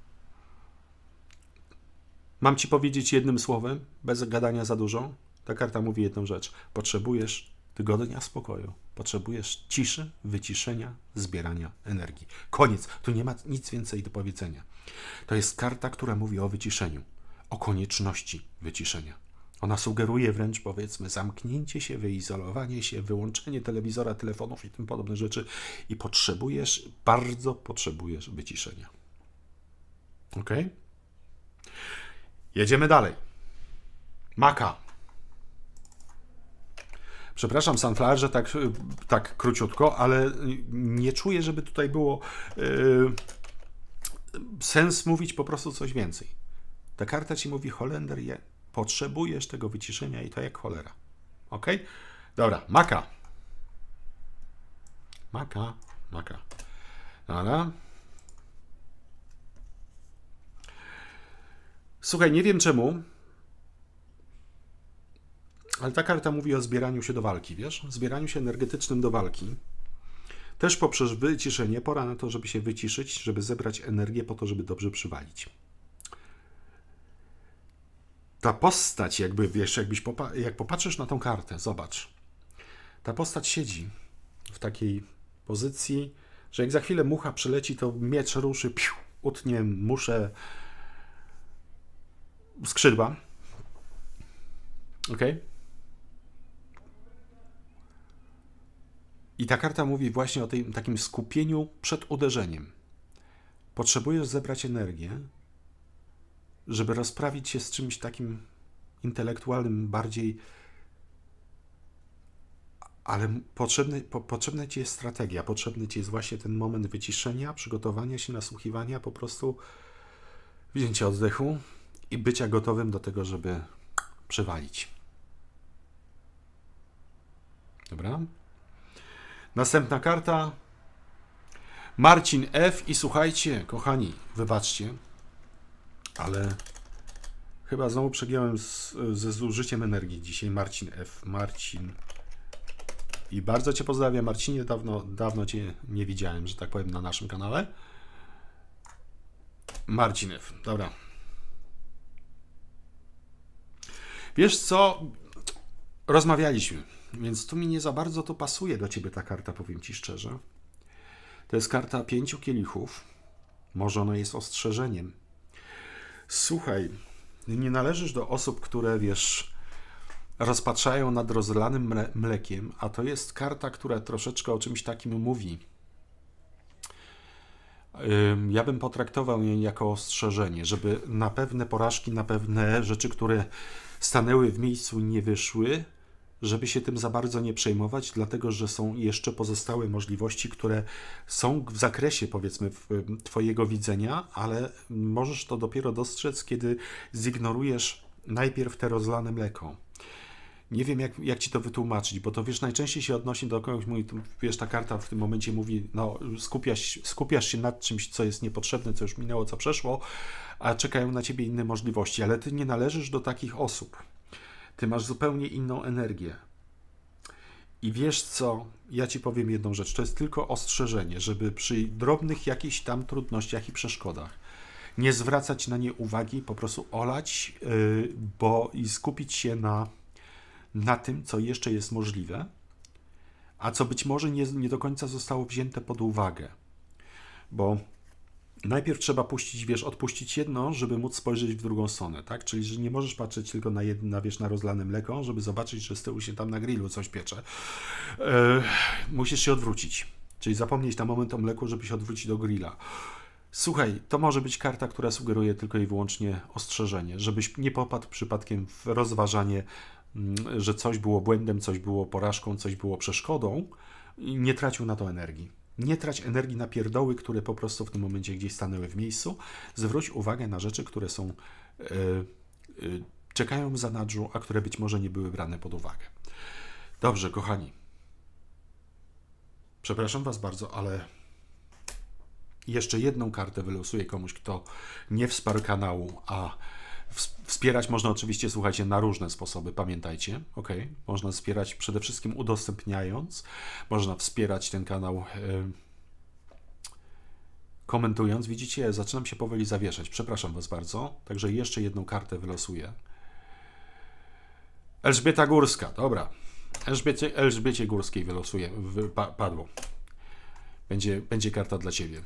Mam Ci powiedzieć jednym słowem, bez gadania za dużo. Ta karta mówi jedną rzecz. Potrzebujesz tygodnia spokoju. Potrzebujesz ciszy, wyciszenia, zbierania energii. Koniec. Tu nie ma nic więcej do powiedzenia. To jest karta, która mówi o wyciszeniu. O konieczności wyciszenia. Ona sugeruje wręcz, powiedzmy, zamknięcie się, wyizolowanie się, wyłączenie telewizora, telefonów i tym podobne rzeczy. I potrzebujesz, bardzo potrzebujesz wyciszenia. Ok? Jedziemy dalej. Maka. Przepraszam, Sunflower, że tak, tak króciutko, ale nie czuję, żeby tutaj było yy, sens mówić po prostu coś więcej. Ta karta Ci mówi, Holender, je, potrzebujesz tego wyciszenia i to jak cholera. Ok? Dobra, Maka. Maka, Maka. Dobra. Słuchaj, nie wiem czemu. Ale ta karta mówi o zbieraniu się do walki, wiesz? Zbieraniu się energetycznym do walki. Też poprzez wyciszenie, pora na to, żeby się wyciszyć, żeby zebrać energię po to, żeby dobrze przywalić. Ta postać, jakby, wiesz, jakbyś popa jak popatrzysz na tą kartę, zobacz. Ta postać siedzi w takiej pozycji, że jak za chwilę mucha przyleci, to miecz ruszy, piu, utnie muszę skrzydła. Ok? I ta karta mówi właśnie o tym takim skupieniu przed uderzeniem. Potrzebujesz zebrać energię, żeby rozprawić się z czymś takim intelektualnym, bardziej, ale potrzebny, po, potrzebna ci jest strategia, potrzebny ci jest właśnie ten moment wyciszenia, przygotowania się, nasłuchiwania, po prostu wzięcia oddechu i bycia gotowym do tego, żeby przywalić. Dobra? Następna karta. Marcin F. I słuchajcie, kochani, wybaczcie, ale chyba znowu przegiąłem z, ze zużyciem energii dzisiaj. Marcin F. Marcin. I bardzo cię pozdrawiam, Marcinie. Dawno, dawno cię nie widziałem, że tak powiem, na naszym kanale. Marcin F. Dobra. Wiesz co? Rozmawialiśmy, więc tu mi nie za bardzo to pasuje do ciebie ta karta, powiem ci szczerze. To jest karta pięciu kielichów. Może ona jest ostrzeżeniem. Słuchaj, nie należysz do osób, które, wiesz, rozpatrzają nad rozlanym mlekiem, a to jest karta, która troszeczkę o czymś takim mówi. Ja bym potraktował ją jako ostrzeżenie, żeby na pewne porażki, na pewne rzeczy, które stanęły w miejscu i nie wyszły, żeby się tym za bardzo nie przejmować, dlatego że są jeszcze pozostałe możliwości, które są w zakresie, powiedzmy, twojego widzenia, ale możesz to dopiero dostrzec, kiedy zignorujesz najpierw te rozlane mleko. Nie wiem, jak, jak ci to wytłumaczyć, bo to, wiesz, najczęściej się odnosi do kogoś, mówi, wiesz, ta karta w tym momencie mówi, no, skupiasz, skupiasz się nad czymś, co jest niepotrzebne, co już minęło, co przeszło, a czekają na ciebie inne możliwości, ale ty nie należysz do takich osób. Ty masz zupełnie inną energię. I wiesz co, ja ci powiem jedną rzecz, to jest tylko ostrzeżenie, żeby przy drobnych jakichś tam trudnościach i przeszkodach nie zwracać na nie uwagi, po prostu olać, yy, bo i skupić się na na tym, co jeszcze jest możliwe, a co być może nie, nie do końca zostało wzięte pod uwagę. Bo najpierw trzeba puścić, wiesz, odpuścić jedno, żeby móc spojrzeć w drugą stronę, tak? Czyli, że nie możesz patrzeć tylko na jedno, na, wiesz, na rozlane mleko, żeby zobaczyć, że z tyłu się tam na grillu coś piecze. Yy, musisz się odwrócić. Czyli zapomnieć na moment o mleku, żeby się odwrócić do grilla. Słuchaj, to może być karta, która sugeruje tylko i wyłącznie ostrzeżenie, żebyś nie popadł przypadkiem w rozważanie, że coś było błędem, coś było porażką, coś było przeszkodą i nie tracił na to energii. Nie trać energii na pierdoły, które po prostu w tym momencie gdzieś stanęły w miejscu. Zwróć uwagę na rzeczy, które są yy, yy, czekają w zanadrzu, a które być może nie były brane pod uwagę. Dobrze, kochani. Przepraszam was bardzo, ale jeszcze jedną kartę wylosuję komuś, kto nie wsparł kanału, a wspierać można oczywiście, słuchajcie, na różne sposoby, pamiętajcie, ok? Można wspierać przede wszystkim udostępniając, można wspierać ten kanał yy, komentując. Widzicie, zaczynam się powoli zawieszać, przepraszam was bardzo, także jeszcze jedną kartę wylosuję. Elżbieta Górska, dobra, Elżbiecie, Elżbiecie Górskiej wylosuję, padło. Będzie, będzie karta dla ciebie.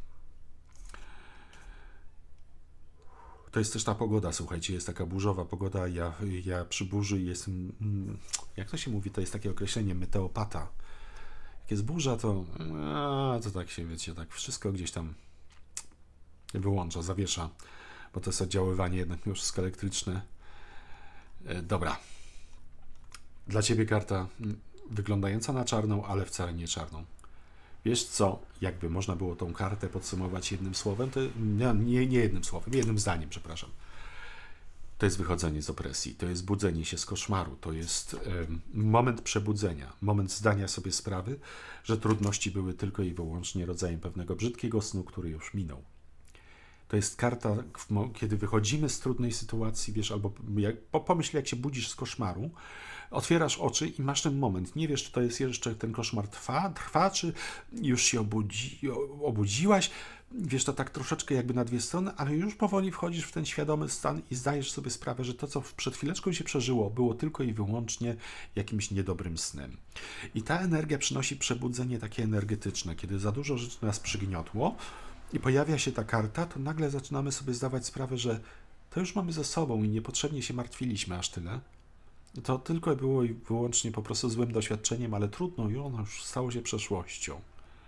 To jest też ta pogoda, słuchajcie, jest taka burzowa pogoda, ja, ja przy burzy jestem, jak to się mówi, to jest takie określenie meteopata. Jak jest burza, to, a, to tak się, wiecie, tak wszystko gdzieś tam wyłącza, zawiesza, bo to jest oddziaływanie jednak mimo wszystko elektryczne. Dobra. Dla ciebie karta wyglądająca na czarną, ale wcale nie czarną. Wiesz co, jakby można było tą kartę podsumować jednym słowem, to nie, nie jednym słowem, jednym zdaniem, przepraszam. To jest wychodzenie z opresji, to jest budzenie się z koszmaru, to jest um, moment przebudzenia, moment zdania sobie sprawy, że trudności były tylko i wyłącznie rodzajem pewnego brzydkiego snu, który już minął. To jest karta, kiedy wychodzimy z trudnej sytuacji, wiesz, albo jak, pomyśl, jak się budzisz z koszmaru, otwierasz oczy i masz ten moment. Nie wiesz, czy to jest jeszcze ten koszmar trwa, trwa czy już się obudzi, obudziłaś. Wiesz, to tak troszeczkę jakby na dwie strony, ale już powoli wchodzisz w ten świadomy stan i zdajesz sobie sprawę, że to, co przed chwileczką się przeżyło, było tylko i wyłącznie jakimś niedobrym snem. I ta energia przynosi przebudzenie takie energetyczne. Kiedy za dużo rzeczy nas przygniotło i pojawia się ta karta, to nagle zaczynamy sobie zdawać sprawę, że to już mamy ze sobą i niepotrzebnie się martwiliśmy aż tyle. To tylko było i wyłącznie po prostu złym doświadczeniem, ale trudno i ono już stało się przeszłością.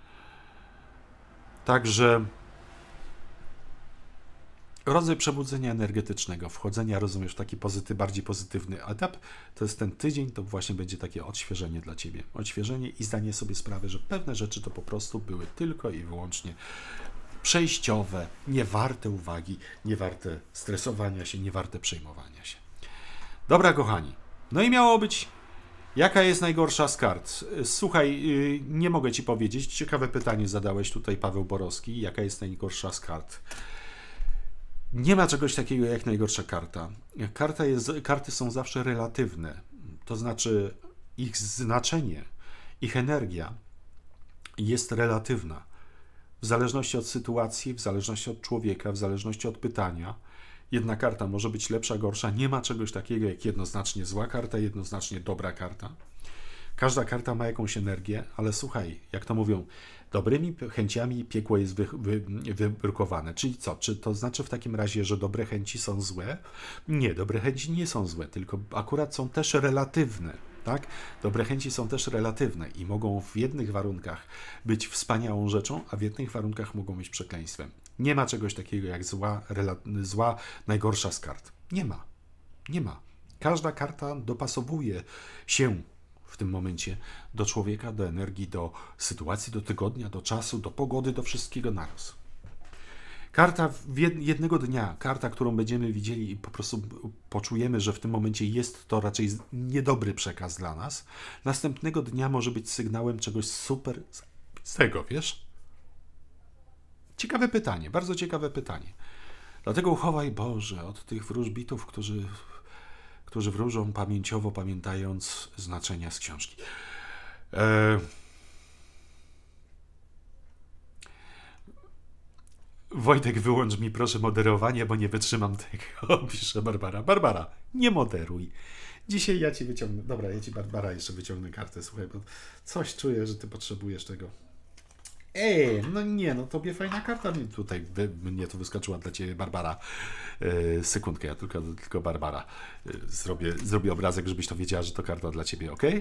Także rodzaj przebudzenia energetycznego, wchodzenia, rozumiesz, w taki pozytyw, bardziej pozytywny etap, to jest ten tydzień, to właśnie będzie takie odświeżenie dla Ciebie. Odświeżenie i zdanie sobie sprawy, że pewne rzeczy to po prostu były tylko i wyłącznie przejściowe, niewarte uwagi, niewarte stresowania się, niewarte przejmowania się. Dobra, kochani. No i miało być, jaka jest najgorsza z kart? Słuchaj, nie mogę Ci powiedzieć. Ciekawe pytanie zadałeś tutaj, Paweł Borowski. Jaka jest najgorsza z kart? Nie ma czegoś takiego jak najgorsza karta. Karta jest, karty są zawsze relatywne. To znaczy ich znaczenie, ich energia jest relatywna. W zależności od sytuacji, w zależności od człowieka, w zależności od pytania. Jedna karta może być lepsza, gorsza. Nie ma czegoś takiego jak jednoznacznie zła karta, jednoznacznie dobra karta. Każda karta ma jakąś energię, ale słuchaj, jak to mówią, dobrymi chęciami piekło jest wy, wy, wybrukowane. Czyli co? Czy to znaczy w takim razie, że dobre chęci są złe? Nie, dobre chęci nie są złe, tylko akurat są też relatywne. Tak? Dobre chęci są też relatywne i mogą w jednych warunkach być wspaniałą rzeczą, a w jednych warunkach mogą być przekleństwem. Nie ma czegoś takiego jak zła, zła najgorsza z kart. Nie ma. Nie ma. Każda karta dopasowuje się w tym momencie do człowieka, do energii, do sytuacji, do tygodnia, do czasu, do pogody, do wszystkiego naraz. Karta jednego dnia, karta, którą będziemy widzieli i po prostu poczujemy, że w tym momencie jest to raczej niedobry przekaz dla nas, następnego dnia może być sygnałem czegoś super z tego, wiesz? Ciekawe pytanie, bardzo ciekawe pytanie. Dlatego uchowaj, Boże, od tych wróżbitów, którzy, którzy wróżą pamięciowo, pamiętając znaczenia z książki. E... Wojtek, wyłącz mi proszę moderowanie, bo nie wytrzymam tego, pisze Barbara. Barbara, nie moderuj. Dzisiaj ja ci wyciągnę, dobra, ja ci Barbara jeszcze wyciągnę kartę, słuchaj, bo coś czuję, że ty potrzebujesz tego. Ej, no nie, no tobie fajna karta mnie tutaj, wy, mnie to wyskoczyła dla ciebie, Barbara. Yy, sekundkę, ja tylko, tylko Barbara. Yy, zrobię, zrobię obrazek, żebyś to wiedziała, że to karta dla ciebie, ok?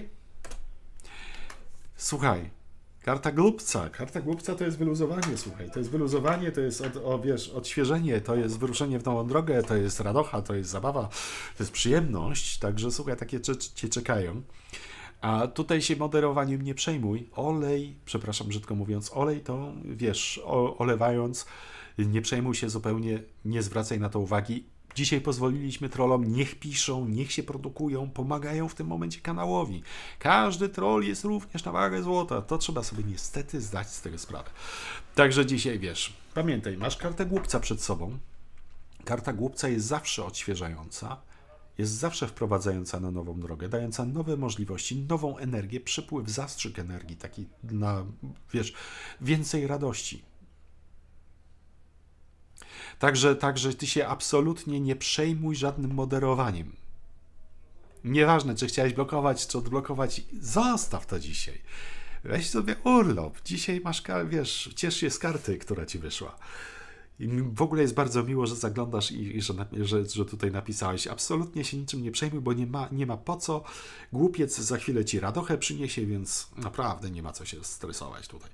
Słuchaj, karta głupca. Karta głupca to jest wyluzowanie, słuchaj. To jest wyluzowanie, to jest od, o, wiesz, odświeżenie, to jest wyruszenie w nową drogę, to jest radocha, to jest zabawa, to jest przyjemność. Także słuchaj, takie rzeczy cię czekają. A tutaj się moderowaniem nie przejmuj. Olej, przepraszam brzydko mówiąc, olej to, wiesz, o, olewając, nie przejmuj się zupełnie, nie zwracaj na to uwagi. Dzisiaj pozwoliliśmy trollom, niech piszą, niech się produkują, pomagają w tym momencie kanałowi. Każdy troll jest również na wagę złota. To trzeba sobie niestety zdać z tego sprawę. Także dzisiaj, wiesz, pamiętaj, masz kartę głupca przed sobą. Karta głupca jest zawsze odświeżająca. Jest zawsze wprowadzająca na nową drogę, dająca nowe możliwości, nową energię, przypływ, zastrzyk energii, taki na, wiesz, więcej radości. Także, także ty się absolutnie nie przejmuj żadnym moderowaniem. Nieważne, czy chciałeś blokować, czy odblokować, zostaw to dzisiaj. Weź sobie urlop. Dzisiaj masz, wiesz, ciesz się z karty, która ci wyszła. I w ogóle jest bardzo miło, że zaglądasz i, i że, że, że tutaj napisałeś. Absolutnie się niczym nie przejmuj, bo nie ma, nie ma po co. Głupiec za chwilę ci radochę przyniesie, więc naprawdę nie ma co się stresować tutaj.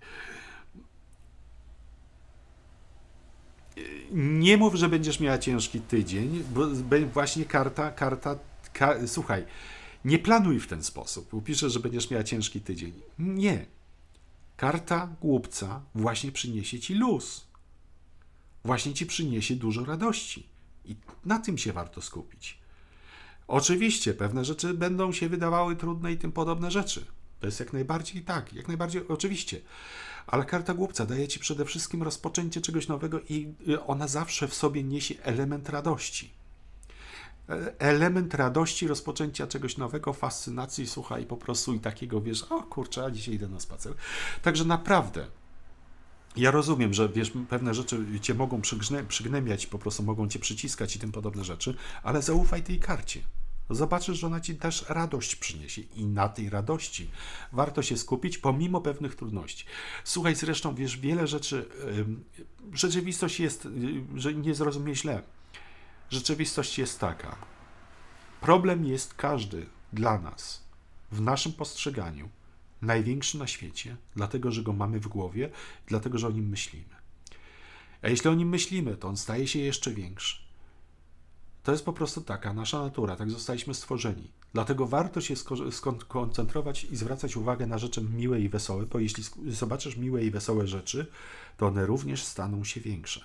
Nie mów, że będziesz miała ciężki tydzień, bo właśnie karta, karta, ka, słuchaj, nie planuj w ten sposób. Upiszę, że będziesz miała ciężki tydzień. Nie. Karta głupca właśnie przyniesie ci luz. Właśnie ci przyniesie dużo radości. I na tym się warto skupić. Oczywiście pewne rzeczy będą się wydawały trudne i tym podobne rzeczy. To jest jak najbardziej tak, jak najbardziej oczywiście. Ale karta głupca daje ci przede wszystkim rozpoczęcie czegoś nowego i ona zawsze w sobie niesie element radości. Element radości, rozpoczęcia czegoś nowego, fascynacji, słuchaj, po prostu i takiego, wiesz, o kurczę, a dzisiaj idę na spacer. Także naprawdę, ja rozumiem, że wiesz, pewne rzeczy cię mogą przygnę, przygnębiać, po prostu mogą cię przyciskać i tym podobne rzeczy, ale zaufaj tej karcie. Zobaczysz, że ona ci też radość przyniesie i na tej radości warto się skupić pomimo pewnych trudności. Słuchaj, zresztą, wiesz, wiele rzeczy, yy, rzeczywistość jest, yy, że nie zrozumie źle, rzeczywistość jest taka. Problem jest każdy dla nas, w naszym postrzeganiu, największy na świecie, dlatego, że go mamy w głowie, dlatego, że o nim myślimy. A jeśli o nim myślimy, to on staje się jeszcze większy. To jest po prostu taka nasza natura, tak zostaliśmy stworzeni. Dlatego warto się skoncentrować i zwracać uwagę na rzeczy miłe i wesołe, bo jeśli zobaczysz miłe i wesołe rzeczy, to one również staną się większe.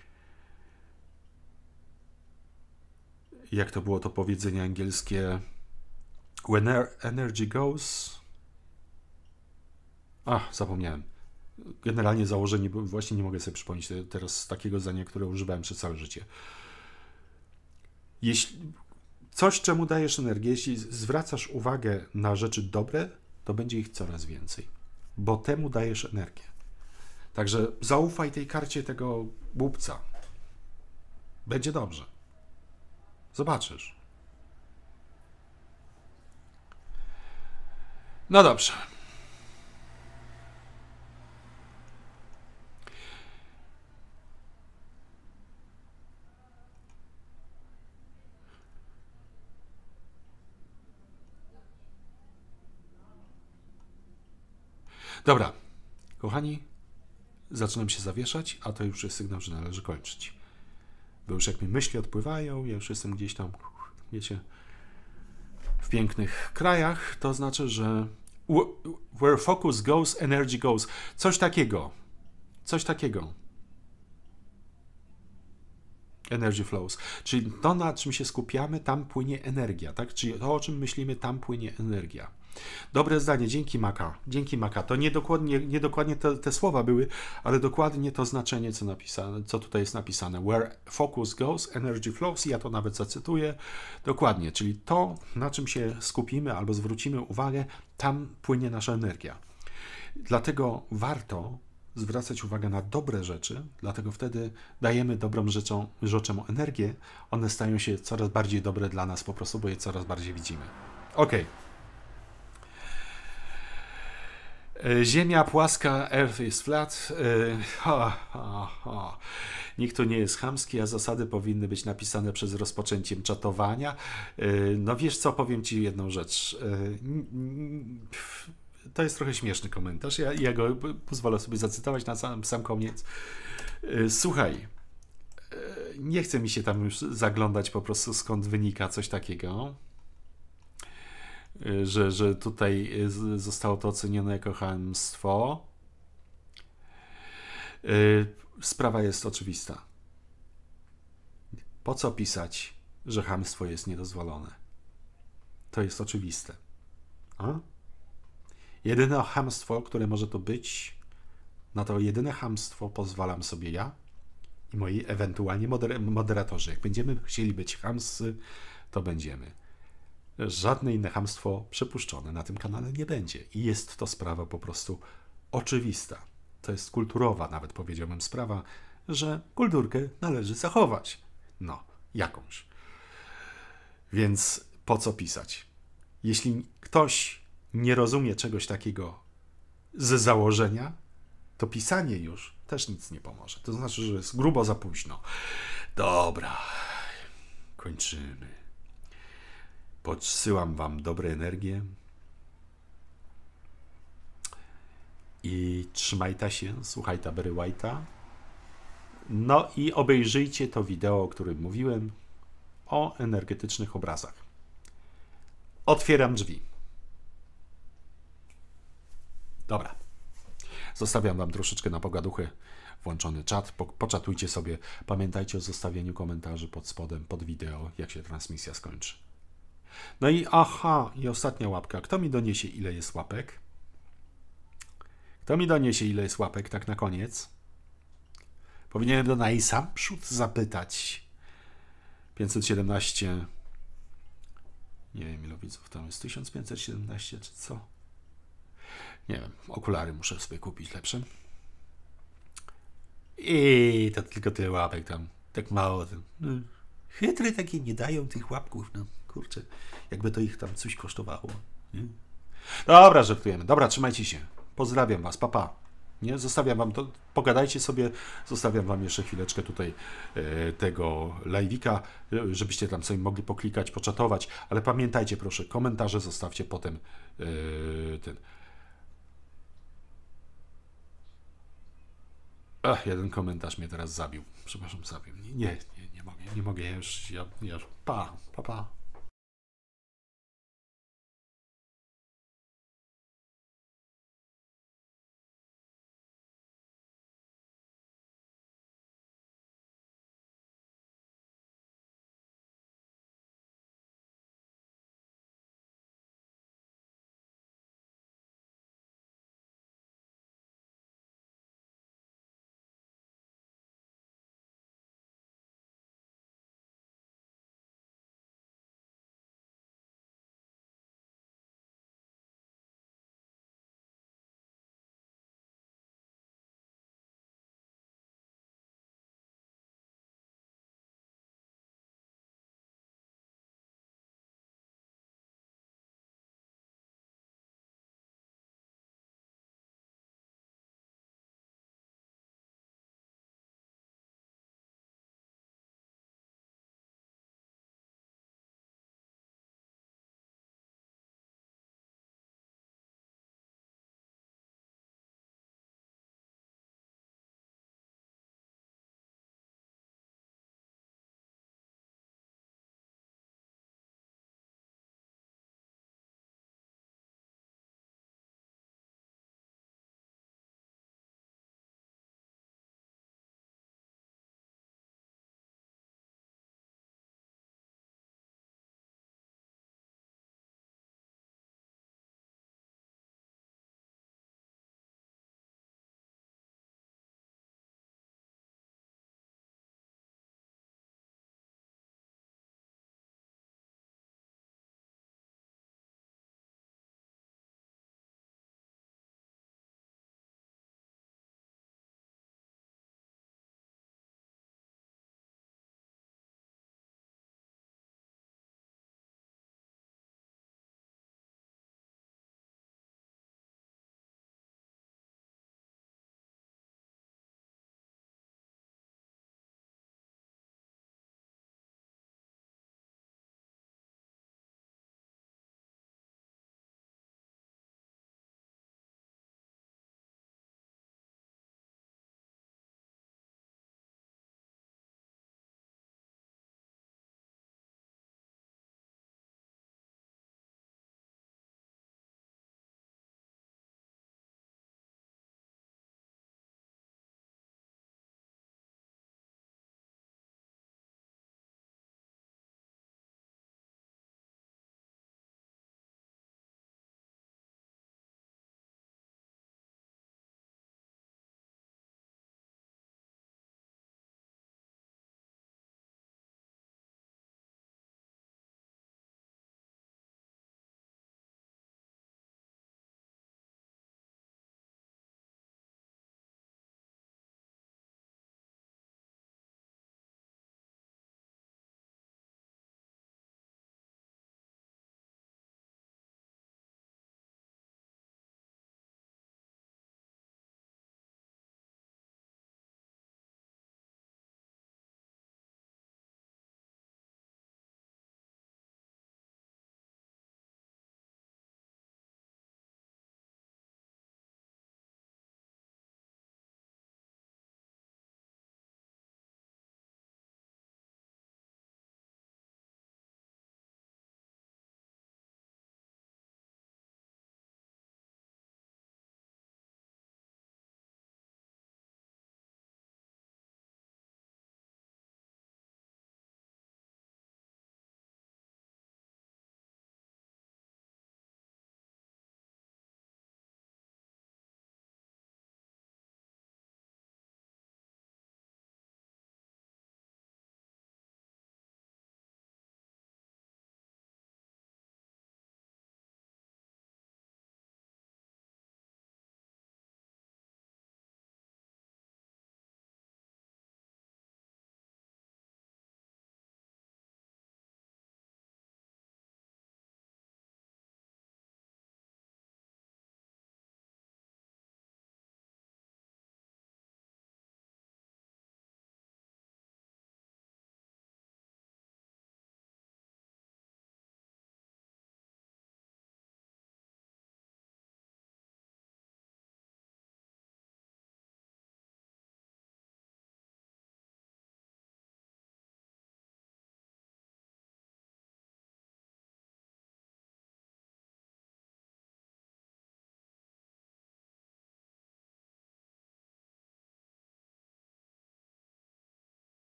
Jak to było to powiedzenie angielskie? When energy goes... Ach, zapomniałem. Generalnie założenie, bo właśnie nie mogę sobie przypomnieć teraz takiego zdania, które używałem przez całe życie. Jeśli coś, czemu dajesz energię, jeśli zwracasz uwagę na rzeczy dobre, to będzie ich coraz więcej, bo temu dajesz energię. Także zaufaj tej karcie tego głupca. Będzie dobrze. Zobaczysz. No dobrze. Dobra, kochani, zaczynam się zawieszać, a to już jest sygnał, że należy kończyć. Bo już jak mi myśli odpływają, ja już jestem gdzieś tam, wiecie, w pięknych krajach, to znaczy, że where focus goes, energy goes. Coś takiego. Coś takiego. Energy flows. Czyli to, na czym się skupiamy, tam płynie energia, tak? Czyli to, o czym myślimy, tam płynie energia. Dobre zdanie, dzięki Maka. Dzięki Maka. To nie dokładnie, nie dokładnie te, te słowa były, ale dokładnie to znaczenie, co, napisane, co tutaj jest napisane. Where focus goes, energy flows. Ja to nawet zacytuję. Dokładnie, czyli to, na czym się skupimy albo zwrócimy uwagę, tam płynie nasza energia. Dlatego warto zwracać uwagę na dobre rzeczy, dlatego wtedy dajemy dobrym rzeczom, rzeczom energię. One stają się coraz bardziej dobre dla nas po prostu, bo je coraz bardziej widzimy. Ok. Ziemia płaska, earth is flat. Ha, ha, ha. Nikt tu nie jest chamski, a zasady powinny być napisane przez rozpoczęciem czatowania. No wiesz co, powiem ci jedną rzecz. To jest trochę śmieszny komentarz. Ja, ja go pozwolę sobie zacytować na sam, sam koniec. Słuchaj, nie chce mi się tam już zaglądać po prostu skąd wynika coś takiego. Że, że tutaj zostało to ocenione jako chamstwo. Sprawa jest oczywista. Po co pisać, że chamstwo jest niedozwolone? To jest oczywiste. A? Jedyne chamstwo, które może to być, na to jedyne chamstwo pozwalam sobie ja i moi ewentualnie moder moderatorzy. Jak będziemy chcieli być chamscy, to będziemy. Żadne inne chamstwo przypuszczone na tym kanale nie będzie. I jest to sprawa po prostu oczywista. To jest kulturowa, nawet powiedziałbym, sprawa, że kulturkę należy zachować. No, jakąś. Więc po co pisać? Jeśli ktoś nie rozumie czegoś takiego z założenia, to pisanie już też nic nie pomoże. To znaczy, że jest grubo za późno. Dobra, kończymy. Podsyłam wam dobre energie i trzymajcie się, słuchajcie Barry White'a. No i obejrzyjcie to wideo, o którym mówiłem, o energetycznych obrazach. Otwieram drzwi. Dobra. Zostawiam wam troszeczkę na pogaduchy włączony czat. Po, poczatujcie sobie. Pamiętajcie o zostawieniu komentarzy pod spodem, pod wideo, jak się transmisja skończy. No i aha, i ostatnia łapka. Kto mi doniesie, ile jest łapek? Kto mi doniesie, ile jest łapek, tak na koniec? Powinienem do najsamprzód zapytać. pięćset siedemnaście. Nie wiem, ile widzów tam jest. tysiąc pięćset siedemnaście, czy co? Nie wiem, okulary muszę sobie kupić lepsze. I to tylko tyle łapek tam. Tak mało. No, chytry takie nie dają tych łapków. No kurczę, jakby to ich tam coś kosztowało. Nie? Dobra, żartujemy. Dobra, trzymajcie się. Pozdrawiam was. Pa, pa. Nie? Zostawiam wam to. Pogadajcie sobie. Zostawiam wam jeszcze chwileczkę tutaj e, tego live'ika, żebyście tam sobie mogli poklikać, poczatować. Ale pamiętajcie proszę, komentarze zostawcie potem e, ten. Ach, jeden komentarz mnie teraz zabił. Przepraszam, zabił. Nie, nie, nie mogę, nie mogę. Ja już, ja, ja już. Pa, pa, pa.